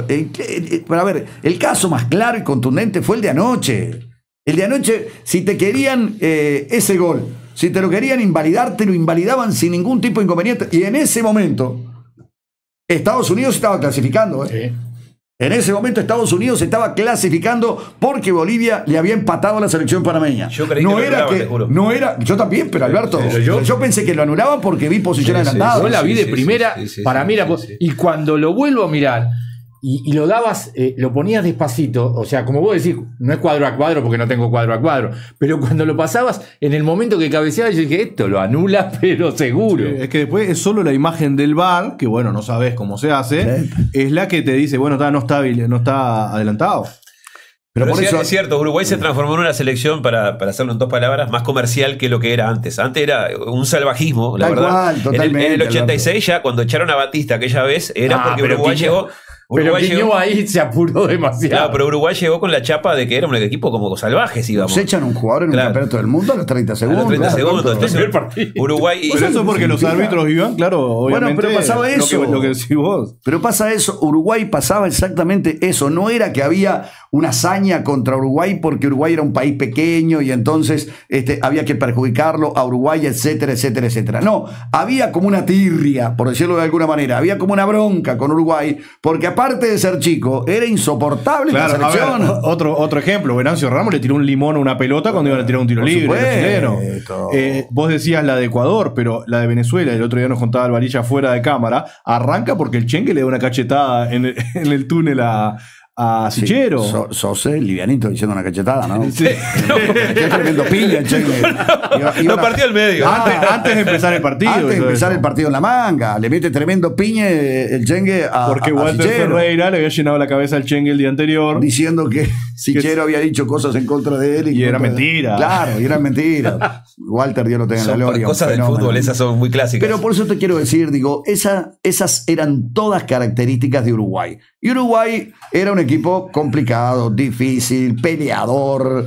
a ver, el caso más claro y contundente fue el de anoche. El de anoche, si te querían ese gol, si te lo querían invalidar, te lo invalidaban sin ningún tipo de inconveniente. Y en ese momento Estados Unidos estaba clasificando. Sí. En ese momento Estados Unidos estaba clasificando porque Bolivia le había empatado a la selección panameña. Yo creí que no era, yo también, pero Alberto, yo pensé que lo anulaban porque vi posición adelantada. Yo la vi de primera, para mí y cuando lo vuelvo a mirar y lo dabas, lo ponías despacito, o sea, como vos decís, no es cuadro a cuadro porque no tengo cuadro a cuadro, pero cuando lo pasabas, en el momento que cabeceaba, yo dije, esto lo anula, pero seguro. Es que después es solo la imagen del VAR, que bueno, no sabes cómo se hace, es la que te dice, bueno, no está adelantado. Pero por eso es cierto, Uruguay se transformó en una selección, para hacerlo en 2 palabras, más comercial que lo que era antes. Antes era un salvajismo, la verdad. En el 86 ya, cuando echaron a Batista aquella vez, era porque Uruguay llegó... Pero Quiñó ahí se apuró demasiado. Claro, pero Uruguay llegó con la chapa de que era un equipo como salvajes, íbamos. Se echan un jugador en un campeonato del mundo a los 30 segundos. A los 30 segundos. Entonces, Uruguay... Pero eso porque los árbitros iban, claro, obviamente. Bueno, pero pasaba eso. Lo que decís vos. Pero pasa eso. Uruguay pasaba exactamente eso. No era que había una hazaña contra Uruguay porque Uruguay era un país pequeño y entonces había que perjudicarlo a Uruguay, etcétera, etcétera, etcétera. No, había como una tirria, por decirlo de alguna manera, había como una bronca con Uruguay, porque aparte de ser chico, era insoportable la selección. A ver, otro ejemplo, Venancio Ramos le tiró un limón a una pelota cuando iban a tirar un tiro libre. Vos decías la de Ecuador, pero la de Venezuela, el otro día nos contaba Alvarilla fuera de cámara, arranca porque el Chengue le da una cachetada en el túnel a Sichero. Sí, sos livianito diciendo una cachetada, ¿no? Sí. Qué tremendo piña el Chengue. Lo partió al medio. Antes de empezar el partido. Antes de empezar el partido en la manga. Le mete tremendo piña el Chengue a Porque Walter Ferreira le había llenado la cabeza al Chengue el día anterior. Diciendo que Sichero había dicho cosas en contra de él. Y era mentira. Claro, y eran mentiras. Walter, Dios lo tenga en la gloria. Cosas del fútbol, esas son muy clásicas. Pero por eso te quiero decir, digo, esas eran todas características de Uruguay. Y Uruguay era un equipo complicado, difícil, peleador,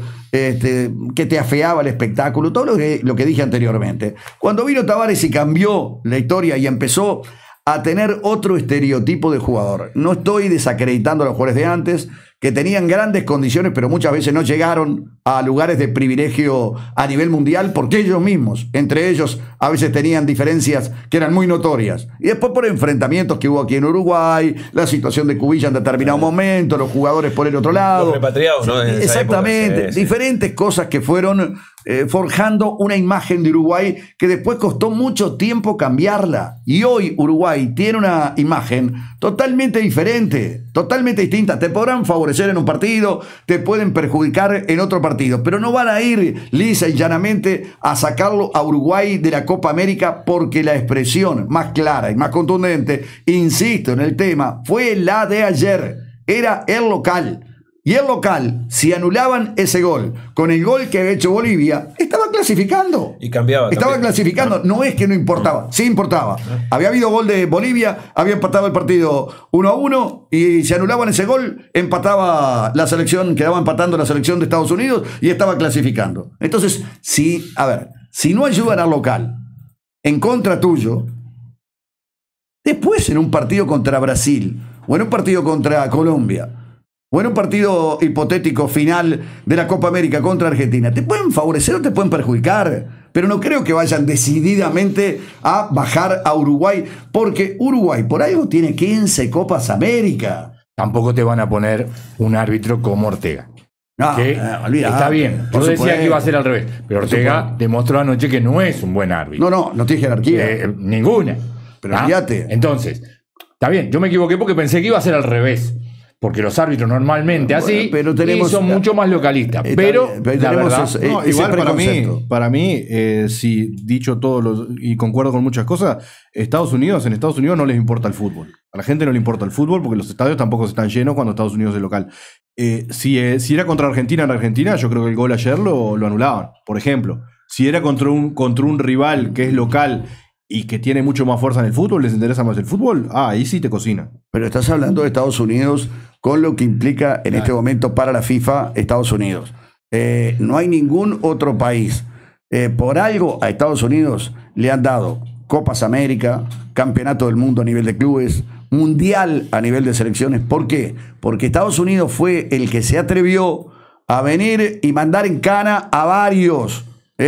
que te afeaba el espectáculo, todo lo que dije anteriormente. Cuando vino Tavares y cambió la historia y empezó a tener otro estereotipo de jugador. No estoy desacreditando a los jugadores de antes, que tenían grandes condiciones, pero muchas veces no llegaron a lugares de privilegio a nivel mundial porque ellos mismos, entre ellos, a veces tenían diferencias que eran muy notorias. Y después por enfrentamientos que hubo aquí en Uruguay, la situación de Cubilla en determinado momento, los jugadores por el otro lado. Los repatriados, ¿no? Exactamente, diferentes cosas que fueron forjando una imagen de Uruguay que después costó mucho tiempo cambiarla. Y hoy Uruguay tiene una imagen totalmente diferente, totalmente distinta. Te podrán favorecer en un partido, te pueden perjudicar en otro partido, pero no van a ir lisa y llanamente a sacarlo a Uruguay de la Copa América porque la expresión más clara y más contundente, insisto en el tema, fue la de ayer. Era el local. Y el local, si anulaban ese gol con el gol que había hecho Bolivia, estaba clasificando. Y cambiaba. Estaba clasificando. No es que no importaba, sí importaba. Había habido gol de Bolivia, había empatado el partido 1-1 y si anulaban ese gol, empataba la selección, quedaba empatando la selección de Estados Unidos y estaba clasificando. Entonces, si no ayudan al local en contra tuyo, después en un partido contra Brasil o en un partido contra Colombia, o en un partido hipotético final de la Copa América contra Argentina, te pueden favorecer o te pueden perjudicar. Pero no creo que vayan decididamente a bajar a Uruguay, porque Uruguay por algo tiene 15 Copas América. Tampoco te van a poner un árbitro como Ortega. No, está bien. Yo decía que iba a ser al revés. Pero Ortega demostró anoche que no es un buen árbitro. No tiene jerarquía. Ninguna. Pero fíjate. Entonces, está bien. Yo me equivoqué porque pensé que iba a ser al revés. Porque los árbitros normalmente así son mucho más localistas. Pero la verdad, igual para mí, si dicho todo y concuerdo con muchas cosas, en Estados Unidos no les importa el fútbol. A la gente no le importa el fútbol porque los estadios tampoco están llenos cuando Estados Unidos es local. Si era contra Argentina en Argentina, yo creo que el gol ayer lo anulaban. Por ejemplo, si era contra un rival que es local y que tiene mucho más fuerza en el fútbol, les interesa más el fútbol, ahí sí te cocina. Pero estás hablando de Estados Unidos con lo que implica en este momento para la FIFA Estados Unidos. No hay ningún otro país. Por algo a Estados Unidos le han dado Copas América, Campeonato del Mundo a nivel de clubes, Mundial a nivel de selecciones. ¿Por qué? Porque Estados Unidos fue el que se atrevió a venir y mandar en cana a varios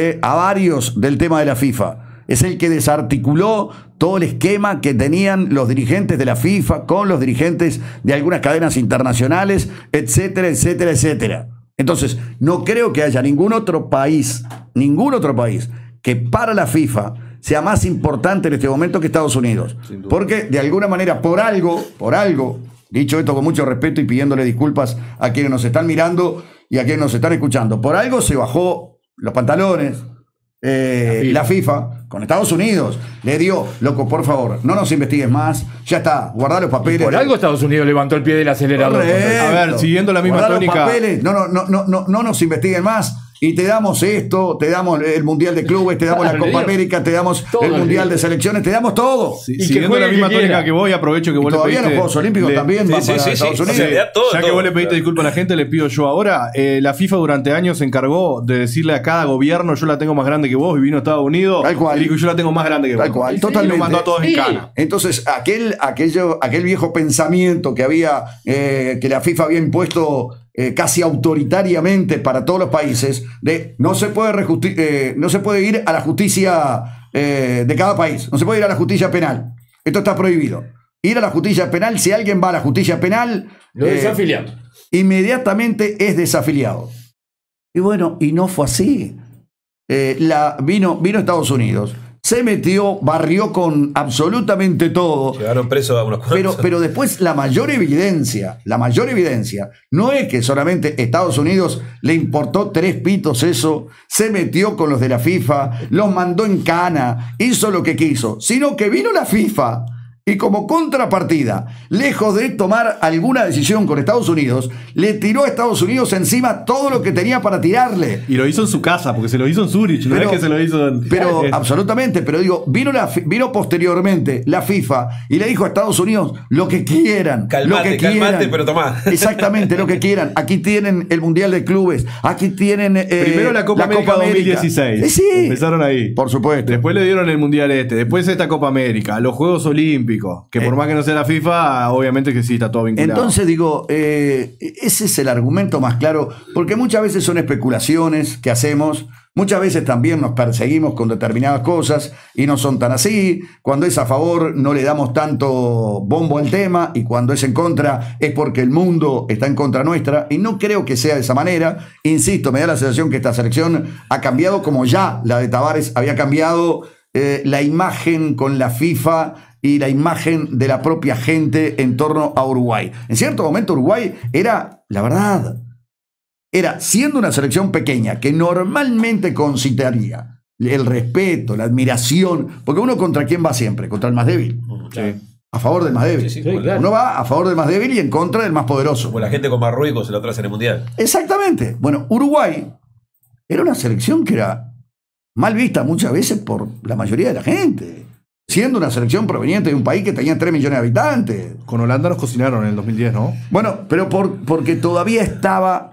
del tema de la FIFA. Es el que desarticuló todo el esquema que tenían los dirigentes de la FIFA con los dirigentes de algunas cadenas internacionales, etcétera, etcétera, etcétera. Entonces, no creo que haya ningún otro país que para la FIFA sea más importante en este momento que Estados Unidos. Porque, de alguna manera, por algo, dicho esto con mucho respeto y pidiéndole disculpas a quienes nos están mirando y a quienes nos están escuchando, por algo se bajó los pantalones la FIFA con Estados Unidos. Le dio, loco, por favor, no nos investigues más, ya está, guardá los papeles. Por algo Estados Unidos levantó el pie del acelerador. A ver, siguiendo la misma tónica. No nos investiguen más. Y te damos esto, te damos el Mundial de Clubes, te damos la Copa América, te damos el Mundial de Selecciones, te damos todo. Sí, siguiendo la misma tónica que voy, aprovecho que vos le pediste. Todavía los Juegos Olímpicos también van para Estados Unidos. Ya que vos le pediste disculpas a la gente, le pido yo ahora. La FIFA durante años se encargó de decirle a cada gobierno: yo la tengo más grande que vos, y vino a Estados Unidos. Tal cual. Y dijo: yo la tengo más grande que vos. Tal cual, totalmente. Y lo mandó a todos en cana. Entonces, aquel viejo pensamiento que había, que la FIFA había impuesto casi autoritariamente para todos los países, de no se puede ir a la justicia de cada país, no se puede ir a la justicia penal. Esto está prohibido. Ir a la justicia penal, si alguien va a la justicia penal, lo desafiliamos. Inmediatamente es desafiliado. Y bueno, y no fue así. Vino Estados Unidos, se metió, barrió con absolutamente todo. Llevaron preso a unos cuantos. Pero después la mayor evidencia no es que solamente Estados Unidos le importó 3 pitos eso, se metió con los de la FIFA, los mandó en cana, hizo lo que quiso, sino que vino la FIFA y como contrapartida, lejos de tomar alguna decisión con Estados Unidos, le tiró a Estados Unidos encima todo lo que tenía para tirarle. Y lo hizo en su casa, porque se lo hizo en Zurich, no es que se lo hizo en... Pero absolutamente, pero digo, vino posteriormente la FIFA y le dijo a Estados Unidos lo que quieran. Calmate, pero tomá. Exactamente, lo que quieran. Aquí tienen el Mundial de Clubes, aquí tienen... Primero la Copa América 2016. Sí. Empezaron ahí. Por supuesto. Después le dieron el Mundial después esta Copa América, los Juegos Olímpicos, que por más que no sea la FIFA, obviamente que sí está todo vinculado. Entonces digo, ese es el argumento más claro, porque muchas veces son especulaciones que hacemos, muchas veces también nos perseguimos con determinadas cosas y no son tan así. Cuando es a favor no le damos tanto bombo al tema, y cuando es en contra es porque el mundo está en contra nuestra, y no creo que sea de esa manera. Insisto, me da la sensación que esta selección ha cambiado, como ya la de Tavares había cambiado la imagen con la FIFA y la imagen de la propia gente en torno a Uruguay. En cierto momento Uruguay era, la verdad, siendo una selección pequeña que normalmente concitaría el respeto, la admiración, porque uno contra quién va siempre, contra el más débil. Sí. A favor del más débil. Sí, claro. Uno va a favor del más débil y en contra del más poderoso. Como la gente con Marruecos la otra vez en el Mundial. Exactamente. Bueno, Uruguay era una selección que era mal vista muchas veces por la mayoría de la gente, siendo una selección proveniente de un país que tenía 3 millones de habitantes. Con Holanda nos cocinaron en el 2010, ¿no? Bueno, pero porque todavía estaba.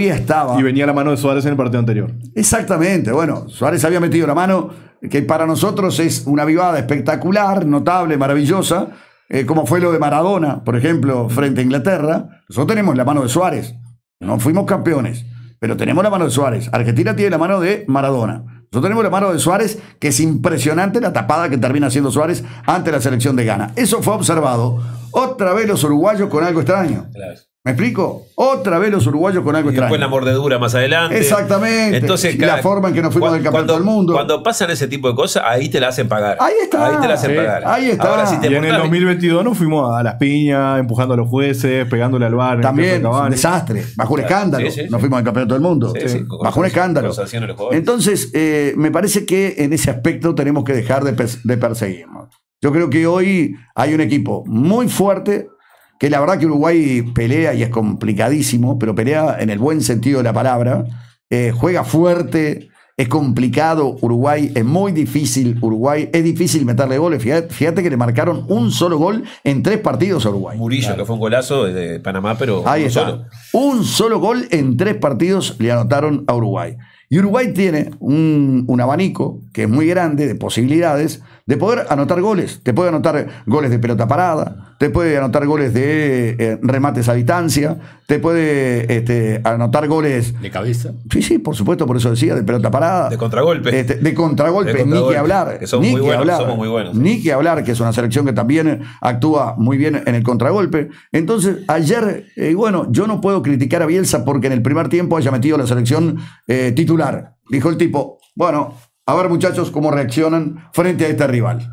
Y venía la mano de Suárez en el partido anterior. Exactamente, bueno, Suárez había metido la mano, que para nosotros es una vivada espectacular, notable, maravillosa, como fue lo de Maradona, por ejemplo, frente a Inglaterra. Nosotros tenemos la mano de Suárez, no fuimos campeones, pero tenemos la mano de Suárez. Argentina tiene la mano de Maradona. Nosotros tenemos la mano de Suárez, que es impresionante la tapada que termina haciendo Suárez ante la selección de Ghana. Eso fue observado. Otra vez los uruguayos con algo extraño. Claro. ¿Me explico? Otra vez los uruguayos con algo extraño. Después la mordedura más adelante. Exactamente. Entonces, la forma en que nos fuimos del campeonato del mundo. Cuando pasan ese tipo de cosas, ahí te la hacen pagar. Ahí está. Ahí te la hacen pagar. Ahí está. Ahora, si te Y en el 2022 nos fuimos a las piñas, empujando a los jueces, pegándole al bar. También, un desastre. Bajo un escándalo. Sí. Nos fuimos al campeonato del mundo. Sí. Bajo un escándalo. Entonces, me parece que en ese aspecto tenemos que dejar de perseguirnos. Yo creo que hoy hay un equipo muy fuerte, que la verdad que Uruguay pelea y es complicadísimo, pero pelea en el buen sentido de la palabra, juega fuerte, es complicado Uruguay, es muy difícil Uruguay, es difícil meterle goles. Fíjate que le marcaron un solo gol en 3 partidos a Uruguay. Murillo, claro, que fue un golazo de Panamá, pero ahí está. Solo. Un solo gol en 3 partidos le anotaron a Uruguay. Y Uruguay tiene un abanico que es muy grande de posibilidades de poder anotar goles. Te puede anotar goles de pelota parada, te puede anotar goles de remates a distancia, te puede anotar goles... ¿De cabeza? Sí, por supuesto, por eso decía, de pelota parada. De contragolpe. De contragolpe, ni que hablar. Que somos muy buenos. Ni que hablar, que es una selección que también actúa muy bien en el contragolpe. Entonces, ayer, bueno, yo no puedo criticar a Bielsa porque en el primer tiempo haya metido la selección titular. Dijo el tipo, bueno, a ver muchachos cómo reaccionan frente a este rival.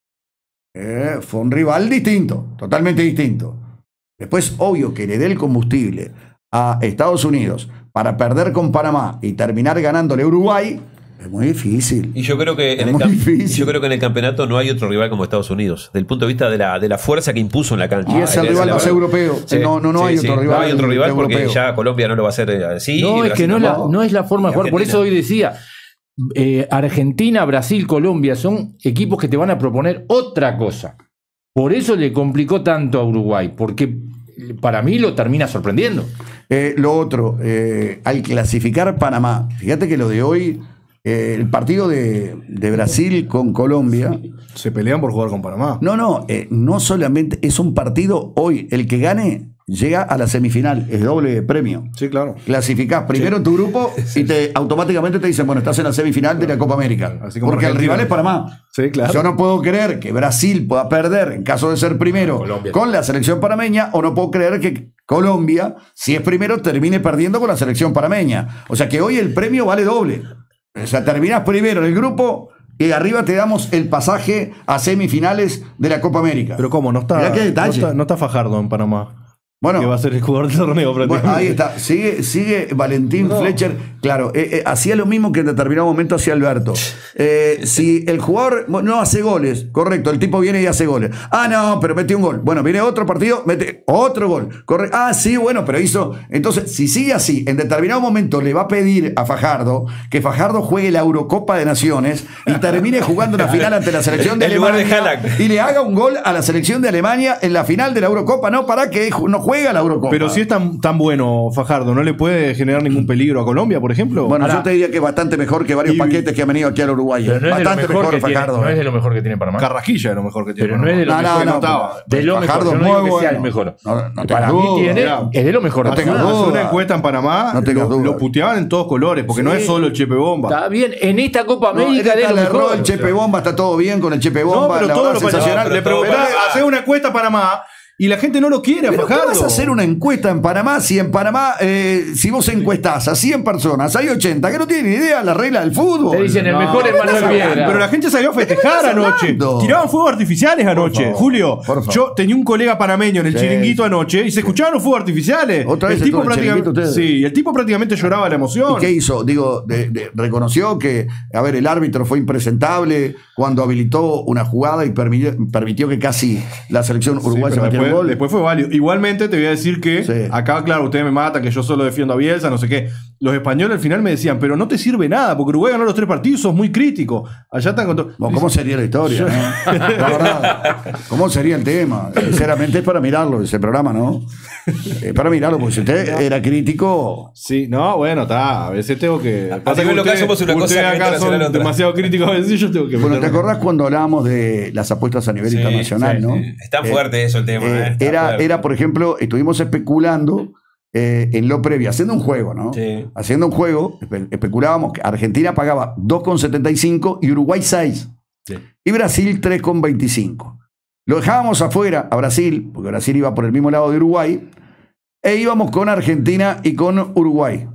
Fue un rival distinto, totalmente distinto. Después, obvio que le dé el combustible a Estados Unidos para perder con Panamá y terminar ganándole a Uruguay, es muy difícil. Y yo creo que en el campeonato no hay otro rival como Estados Unidos, desde el punto de vista de la fuerza que impuso en la cancha. Y es el rival más europeo. Sí, no hay otro rival. No hay otro rival europeo. Porque ya Colombia no lo va a hacer así. No, es que no es la forma de jugar. Por eso hoy decía, Argentina, Brasil, Colombia son equipos que te van a proponer otra cosa. Por eso le complicó tanto a Uruguay, porque para mí lo termina sorprendiendo. Lo otro, al clasificar Panamá, fíjate que lo de hoy, el partido de Brasil con Colombia... Se pelean por jugar con Panamá. No solamente es un partido hoy, el que gane llega a la semifinal, es doble premio. Sí, claro. Clasificás primero en tu grupo y automáticamente te dicen, bueno, estás en la semifinal de la Copa América. Así como Porque el Argentina. rival es Panamá. Sí, claro. Yo no puedo creer que Brasil pueda perder en caso de ser primero Colombia. con la selección panameña, o no puedo creer que Colombia, si es primero, termine perdiendo con la selección panameña. O sea que hoy el premio vale doble. O sea, terminás primero en el grupo y arriba te damos el pasaje a semifinales de la Copa América. Pero ¿cómo? No Mirá qué detalle. no está Fajardo en Panamá. Bueno, Que va a ser el jugador del torneo bueno, prácticamente. ahí está. Sigue Valentín Fletcher. Claro, hacía lo mismo que en determinado momento hacía Alberto. Si el jugador no hace goles, correcto, el tipo viene y hace goles. Ah, no, pero metió un gol. Bueno, viene otro partido, mete otro gol. Ah, sí, bueno, pero hizo. Entonces, si sigue así, en determinado momento le va a pedir a Fajardo que Fajardo juegue la Eurocopa de Naciones y termine jugando la final ante la selección de En lugar de Alemania Haaland. y le haga un gol a la selección de Alemania en la final de la Eurocopa, no para que no juega la Eurocopa. Pero si es tan bueno Fajardo, ¿no le puede generar ningún peligro a Colombia, por ejemplo? Bueno, Ahora- yo te diría que es bastante mejor que varios Y- paquetes que han venido aquí al Uruguay. Pero no es de lo Bastante mejor mejor que tiene, Fajardo. no es de lo mejor que tiene Panamá. Carrasquilla es lo mejor que tiene. Pero no es de lo No, mejor. no, estaba. De lo mejor. Fajardo Yo no muy digo que sea bueno. el mejor. No tengas Para mí duda. tiene, Mirá. es de lo mejor. No tengas Panamá. duda. Hace una encuesta en Panamá, No tengas duda. lo puteaban en todos colores, porque no Sí. es solo el Chepe Bomba. Está bien, en esta Copa No, América en de esta lo le erró mejor. el Chepe Bomba, está todo bien con el Chepe No, Bomba, pero la todo verdad, lo sensacional. Le preguntás, hacer una encuesta a Panamá y la gente no lo quiere a ¿Pero qué Fajardo. vas a hacer una encuesta en Panamá si en Panamá, si vos encuestás a 100 personas, hay 80 que no tienen ni idea de la regla del fútbol? Te dicen el No, mejor es ¿qué Manuel estás Viera. hablando? Pero la gente salió a festejar estás anoche. hablando? Tiraban fuegos artificiales anoche. favor, Julio, por favor. yo tenía un colega panameño en el Sí, chiringuito anoche y se escuchaban los fuegos artificiales. Otra vez el tipo estuvo en el prácticamente, chiringuito ustedes. sí, el tipo prácticamente lloraba la emoción. ¿Y qué hizo? Digo, reconoció que, a ver, el árbitro fue impresentable cuando habilitó una jugada y permitió que casi la selección Sí, uruguaya pero metiera un gol. después fue válido. Igualmente te voy a decir que Sí. acá, claro, ustedes me matan, que yo solo defiendo a Bielsa, no sé qué. Los españoles al final me decían, pero no te sirve nada, porque Uruguay ganó los 3 partidos, sos muy crítico. Allá están con todo. Bueno, ¿cómo sería la historia? ¿no? La verdad, ¿cómo sería el tema? Sinceramente es para mirarlo, ese programa, ¿no? Para mirarlo, porque si usted era crítico. Sí, no, bueno, está. A veces tengo que. Así que local somos una cosa ustedes y acá internacional son otra. demasiado críticos a veces y yo tengo que. Bueno, ¿te meterme. acordás cuando hablábamos de las apuestas a nivel Sí, internacional, sí, no? sí. Está fuerte eso el tema. Está Era, fuerte. por ejemplo, estuvimos especulando en lo previo, haciendo un juego, ¿no? Sí. Haciendo un juego, especulábamos que Argentina pagaba 2,75 y Uruguay 6. Sí. Y Brasil 3,25. Lo dejábamos afuera a Brasil, porque Brasil iba por el mismo lado de Uruguay, e íbamos con Argentina y con Uruguay.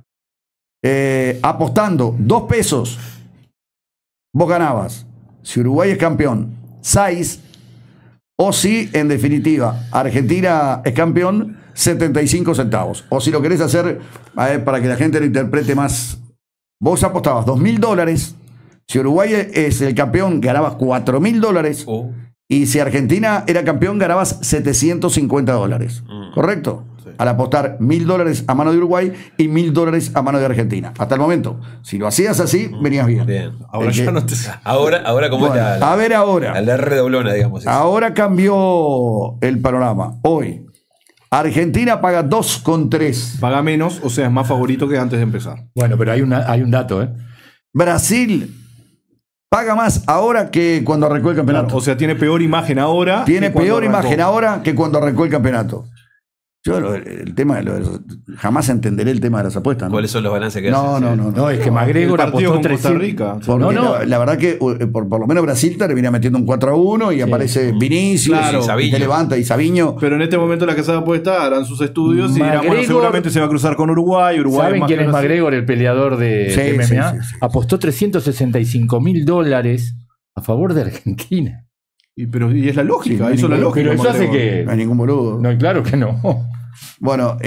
Apostando 2 pesos, vos ganabas. Si Uruguay es campeón, 6. O si, en definitiva, Argentina es campeón, 75 centavos. O si lo querés hacer, a ver, para que la gente lo interprete más, vos apostabas $2.000. Si Uruguay es el campeón, ganabas $4.000. Oh. Y si Argentina era campeón, ganabas $750. ¿Correcto? Al apostar $1.000 a mano de Uruguay y $1.000 a mano de Argentina. Hasta el momento. Si lo hacías así, venías bien. Bien. Ahora El que- ya no te. Ahora ¿cómo Bueno, está? a ver ahora. La redoblona, digamos. eso. Ahora cambió el panorama. Hoy, Argentina paga 2,3. Paga menos, o sea, es más favorito que antes de empezar. Bueno, pero hay un dato, ¿eh? Brasil paga más ahora que cuando arrancó el campeonato. O sea, tiene peor imagen ahora. Tiene que cuando peor arrancó. imagen ahora que cuando arrancó el campeonato. Yo el tema jamás entenderé el tema de las apuestas. ¿no? ¿Cuáles son los balances que No, hacen? no, Sí. no, No, es que McGregor El partido apostó con Costa 300. Rica. Porque No, no. La verdad que por lo menos Brasil termina metiendo un 4-1 y aparece Vinicius Claro. y se Sabiño. levanta y Sabiño. Pero en este momento la casa de apuestas harán sus estudios y dirán, bueno, McGregor- seguramente se va a cruzar con Uruguay. ¿Saben quién es más que McGregor, el peleador de Sí, MMA? sí, sí, sí. Apostó $365.000 a favor de Argentina. Y es la lógica, Sí, hizo la pero lógica. Pero eso hace McGregor. No que. hay ningún boludo. No, claro que no. Bueno,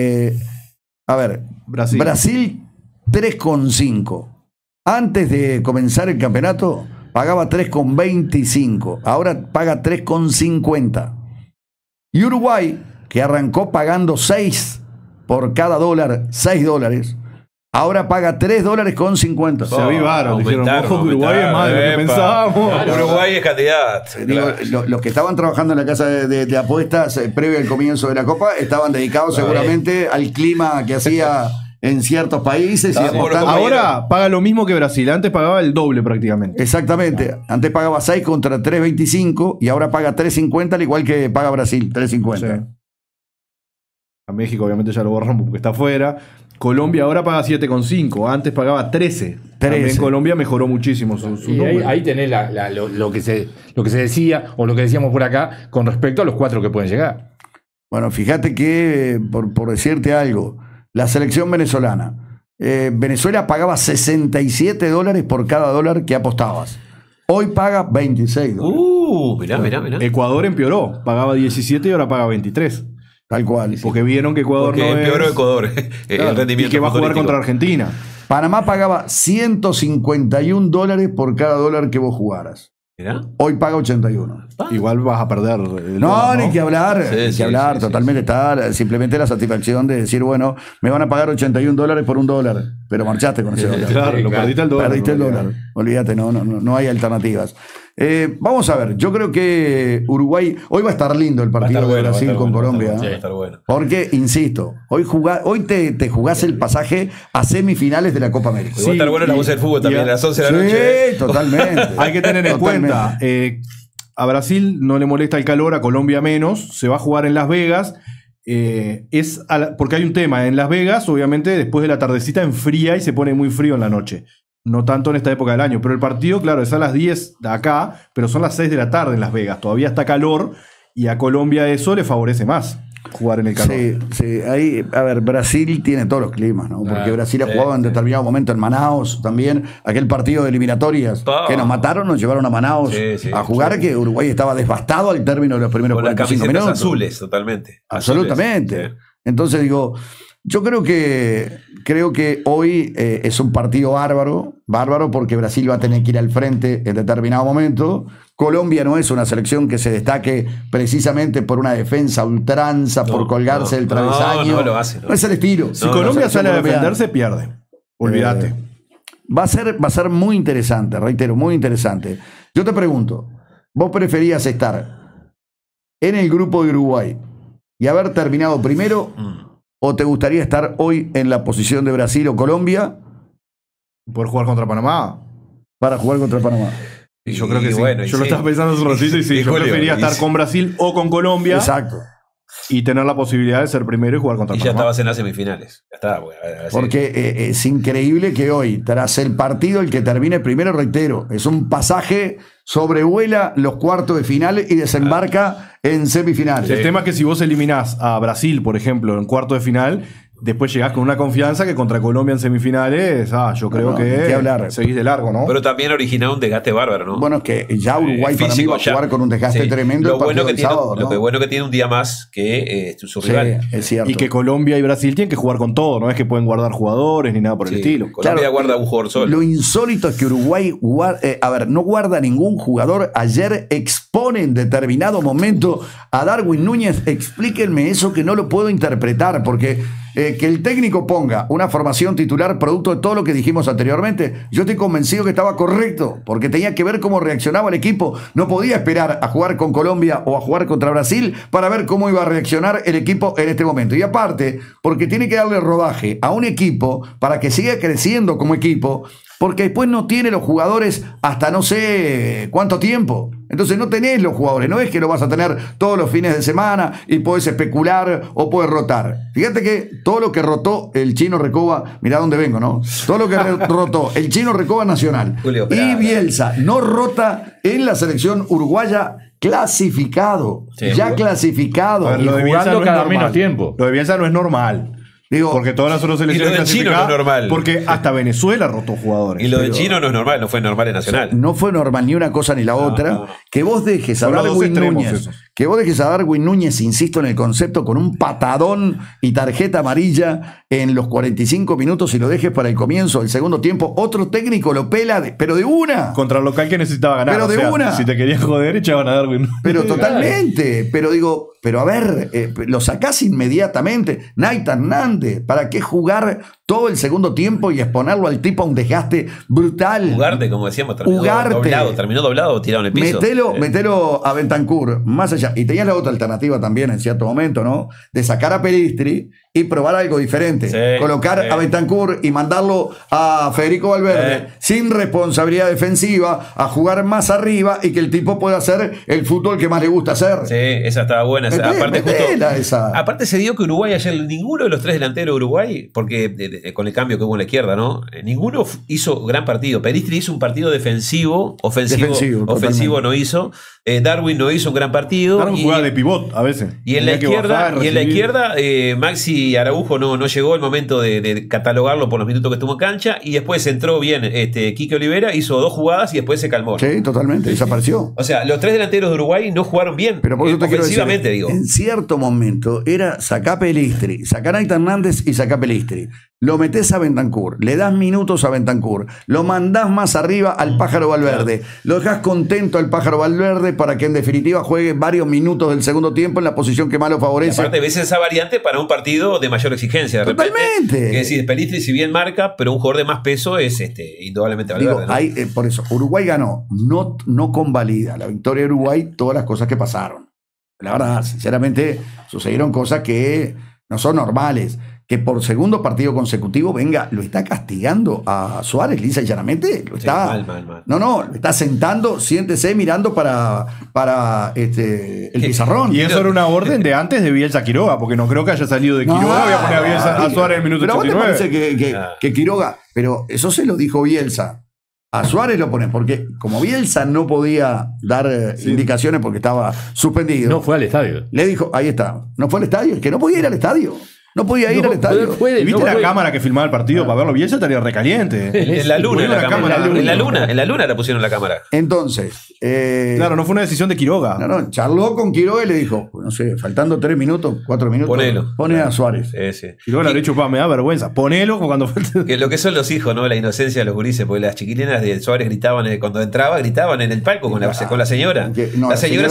a ver. Brasil. Brasil 3,5. Antes de comenzar el campeonato pagaba 3,25. Ahora paga 3,50. Y Uruguay, que arrancó pagando 6 por cada dólar, $6, ahora paga $3,50. Se avivaron, dijeron, Aumentaron, ojo que Uruguay es más de lo que Epa. pensábamos. Uruguay es candidato. Digo, Claro. los que estaban trabajando en la casa de apuestas previo al comienzo de la Copa estaban dedicados seguramente al clima que hacía en ciertos países y Ah, apostando. bueno, Ahora paga lo mismo que Brasil. Antes pagaba el doble prácticamente. Exactamente. Antes pagaba 6 contra 3,25 y ahora paga 3,50 al igual que paga Brasil, 3,50. Sí. México obviamente ya lo borramos porque está afuera. Colombia ahora paga 7,5. Antes pagaba 13. También Colombia mejoró muchísimo su Y número. ahí tenés lo que se decía, o lo que decíamos por acá, con respecto a los 4 que pueden llegar. Bueno, fíjate que, por decirte algo, la selección venezolana. Venezuela pagaba $67 por cada dólar que apostabas. Hoy paga $26. Mirá. Ecuador empeoró. Pagaba 17 y ahora paga 23. Tal cual. Porque vieron que Ecuador Porque no empeoró es... Ecuador. Claro, El rendimiento y que va a jugar futbolístico. contra Argentina. Panamá pagaba $151 por cada dólar que vos jugaras. Mirá. Hoy paga 81. Igual vas a perder el No, dólar, ni que hablar, Sí, ni que sí, hablar, sí, totalmente está simplemente la satisfacción de decir, bueno, me van a pagar $81 por $1, pero marchaste con ese dólar. Claro, lo perdiste el dólar. Perdiste el dólar, olvídate, no hay alternativas. Vamos a ver, yo creo que Uruguay, hoy va a estar lindo el partido de Brasil con Colombia. Va a estar bueno. Porque, insisto, hoy te jugás el pasaje a semifinales de la Copa América. Va a estar bueno la voz del fútbol también a las 11 de la noche. Sí, totalmente. Hay que tener en cuenta, a Brasil no le molesta el calor, a Colombia menos, se va a jugar en Las Vegas. Porque hay un tema, en Las Vegas obviamente después de la tardecita enfría y se pone muy frío en la noche. No tanto en esta época del año, pero el partido, claro, es a las 10 de acá, pero son las 6 de la tarde en Las Vegas. Todavía está calor y a Colombia eso le favorece más jugar en el calor. Sí. Ahí, a ver, Brasil tiene todos los climas, ¿no? Porque Brasil ha jugado en determinado momento en Manaus también. Aquel partido de eliminatorias que nos mataron, nos llevaron a Manaus a jugar, que Uruguay estaba devastado al término de los primeros Con las 45 camisetas minutos. azules, totalmente. Absolutamente. Azules, sí. Entonces digo, yo creo que hoy es un partido bárbaro porque Brasil va a tener que ir al frente en determinado momento. Colombia no es una selección que se destaque precisamente por una defensa ultranza, por colgarse del travesaño. No lo hace. No es el estilo. Si Colombia sale a defenderse, pierde. Olvídate. Va a ser muy interesante, reitero, muy interesante. Yo te pregunto, ¿vos preferías estar en el grupo de Uruguay y haber terminado primero o te gustaría estar hoy en la posición de Brasil o Colombia Poder jugar contra Panamá. para jugar contra Panamá? Y yo creo que sí. Bueno, Yo lo estaba pensando hace un ratito y sí. Y Yo Julio, prefería estar con Brasil o con Colombia Exacto. y tener la posibilidad de ser primero y jugar contra Y ya Panamá. estabas en las semifinales. Ya está. Porque es increíble que hoy, tras el partido, el que termine primero, reitero, es un pasaje, sobrevuela los cuartos de final y desembarca en semifinales. El tema es que si vos eliminás a Brasil, por ejemplo, en cuarto de final, después llegás con una confianza que contra Colombia en semifinales, yo creo No, que ni que hablar. seguís de largo, ¿no? Pero también ha originado un desgaste bárbaro, ¿no? Bueno, es que ya Uruguay para mí Físico, va a jugar con un desgaste sí. tremendo Lo el partido bueno que del tiene, sábado, ¿no? lo que bueno que tiene un día más que su Sí, rival. es cierto. Y que Colombia y Brasil tienen que jugar con todo, no es que pueden guardar jugadores ni nada por el Sí. estilo. Colombia Claro, guarda un jugador solo. Lo insólito es que Uruguay no guarda ningún jugador. Ayer expone en determinado momento a Darwin Núñez. Explíquenme eso que no lo puedo interpretar, porque que el técnico ponga una formación titular producto de todo lo que dijimos anteriormente, yo estoy convencido que estaba correcto, porque tenía que ver cómo reaccionaba el equipo. No podía esperar a jugar con Colombia o a jugar contra Brasil para ver cómo iba a reaccionar el equipo en este momento. Y aparte, porque tiene que darle rodaje a un equipo para que siga creciendo como equipo, porque después no tiene los jugadores hasta no sé cuánto tiempo. Entonces no tenés los jugadores, no es que lo vas a tener todos los fines de semana y podés especular o podés rotar. Fíjate que todo lo que rotó el Chino Recoba, mirá dónde vengo, ¿no? Todo lo que rotó el Chino Recoba Nacional Julio, y Bielsa no rota en la selección uruguaya, clasificado, Sí, ya jugó. clasificado. A ver, Y lo de Bielsa jugando no es cada normal. menos tiempo. Lo de Bielsa no es normal. Digo, Porque todas las otras selecciones Y lo del Chino no es clasificadas- normal. Porque hasta Venezuela rotó jugadores. Y lo de Chino no es normal, no fue normal en Nacional. no fue normal ni una cosa ni la otra. no. Que vos dejes a Son los dos Darwin extremos Núñez. esos. Que vos dejes a Darwin Núñez, insisto en el concepto, con un patadón y tarjeta amarilla en los 45 minutos y lo dejes para el comienzo del segundo tiempo. Otro técnico lo pela, pero de una. Contra el local que necesitaba ganar. Pero de una. Si te querías joder, echaban a Darwin. Pero totalmente. Pero digo, pero a ver, lo sacás inmediatamente. Nathan Hernández, ¿para qué jugar todo el segundo tiempo y exponerlo al tipo a un desgaste brutal? Ugarte, como decíamos, Ugarte. terminó doblado o tirado en el piso. Metelo a Bentancur, más allá. Y tenías la otra alternativa también en cierto momento, ¿no? De sacar a Pelistri y probar algo diferente. Sí, Colocar sí. a Bentancur y mandarlo a Federico Valverde sin responsabilidad defensiva, a jugar más arriba y que el tipo pueda hacer el fútbol que más le gusta hacer. Sí, esa estaba buena. Metela esa. Aparte se dio que Uruguay ayer, ninguno de los tres delanteros de Uruguay, porque con el cambio que hubo en la izquierda, ¿no? Ninguno hizo gran partido. Peristri hizo un partido defensivo, ofensivo no hizo. Darwin no hizo un gran partido. Darwin jugaba de pivot a veces. Y en la Tenía que bajar, izquierda, recibir. Maxi Araujo no llegó el momento de catalogarlo por los minutos que estuvo en cancha. Y después entró bien Quique Olivera, hizo 2 jugadas y después se calmó. Sí, totalmente, desapareció. O sea, los 3 delanteros de Uruguay no jugaron bien. Pero por eso te quiero decir, ofensivamente, digo. en cierto momento era sacá Pelistri, sacá Naita Hernández y sacá Pelistri. Lo metés a Bentancur, le das minutos a Bentancur, lo mandás más arriba al Pájaro Valverde, lo dejás contento al Pájaro Valverde para que en definitiva juegue varios minutos del segundo tiempo en la posición que más lo Y favorece. aparte ves esa variante para un partido de mayor exigencia. De repente, Totalmente. que decir, Pelistri si bien marca, pero un jugador de más peso es indudablemente Valverde. Digo, ¿no? por eso, Uruguay ganó, no convalida la victoria de Uruguay todas las cosas que pasaron. La verdad, sinceramente, sucedieron cosas que no son normales. Que por segundo partido consecutivo, venga, lo está castigando a Suárez, lisa y llanamente. Lo está, mal. No, lo está sentando, siéntese mirando para el pizarrón. Y eso era una orden de antes de Bielsa Quiroga, porque no creo que haya salido de Quiroga. Voy a poner a Bielsa a Suárez en el minuto Pero a vos te 89. parece que Quiroga, pero eso se lo dijo Bielsa. A Suárez lo ponen, porque como Bielsa no podía dar indicaciones porque estaba suspendido. No fue al estadio. Le dijo, ahí está, no fue al estadio, que no podía ir al estadio. No podía ir al estadio. ¿Y viste la cámara que filmaba el partido para verlo? Bielsa estaría recaliente. En la luna, Pusieron la cámara. en la luna la pusieron la cámara. Entonces, Claro, no fue una decisión de Quiroga. charló con Quiroga y le dijo, no sé, faltando 3 minutos, 4 minutos, Ponelo. pone a Suárez. Sí. Quiroga le habría dicho, me da vergüenza. Ponelo cuando falte. Que lo que son los hijos, ¿no? La inocencia de los gurises, porque las chiquilinas de Suárez gritaban, cuando entraba, gritaban en el palco con la señora. La señora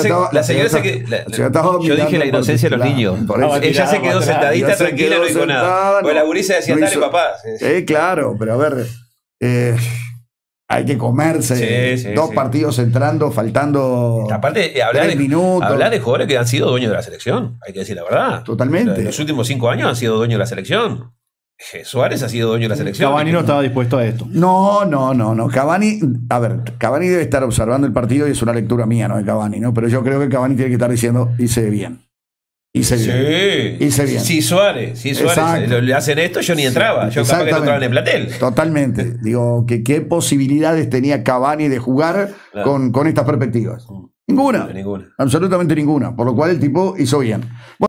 yo dije la inocencia de los niños. Ella se quedó sentadita, tranquila, no dijo nada. Pues la gurisa decía, dale, papá. Claro, pero a ver, hay que comerse 2 partidos entrando, faltando aparte, 3 minutos. hablar de jugadores que han sido dueños de la selección, hay que decir la verdad. Totalmente. En los últimos 5 años han sido dueños de la selección. Suárez ha sido dueño de la selección. Cavani no estaba dispuesto a esto. No. Cavani debe estar observando el partido y es una lectura mía, no de Cavani, ¿no? Pero yo creo que Cavani tiene que estar diciendo, hice bien. Hice bien. Si Suárez le hacen esto, yo ni entraba. Yo capaz que no entraba en el plantel. Totalmente. Digo, ¿qué posibilidades tenía Cavani de jugar con estas perspectivas? Ninguna. Ninguna. Absolutamente ninguna. Por lo cual el tipo hizo bien.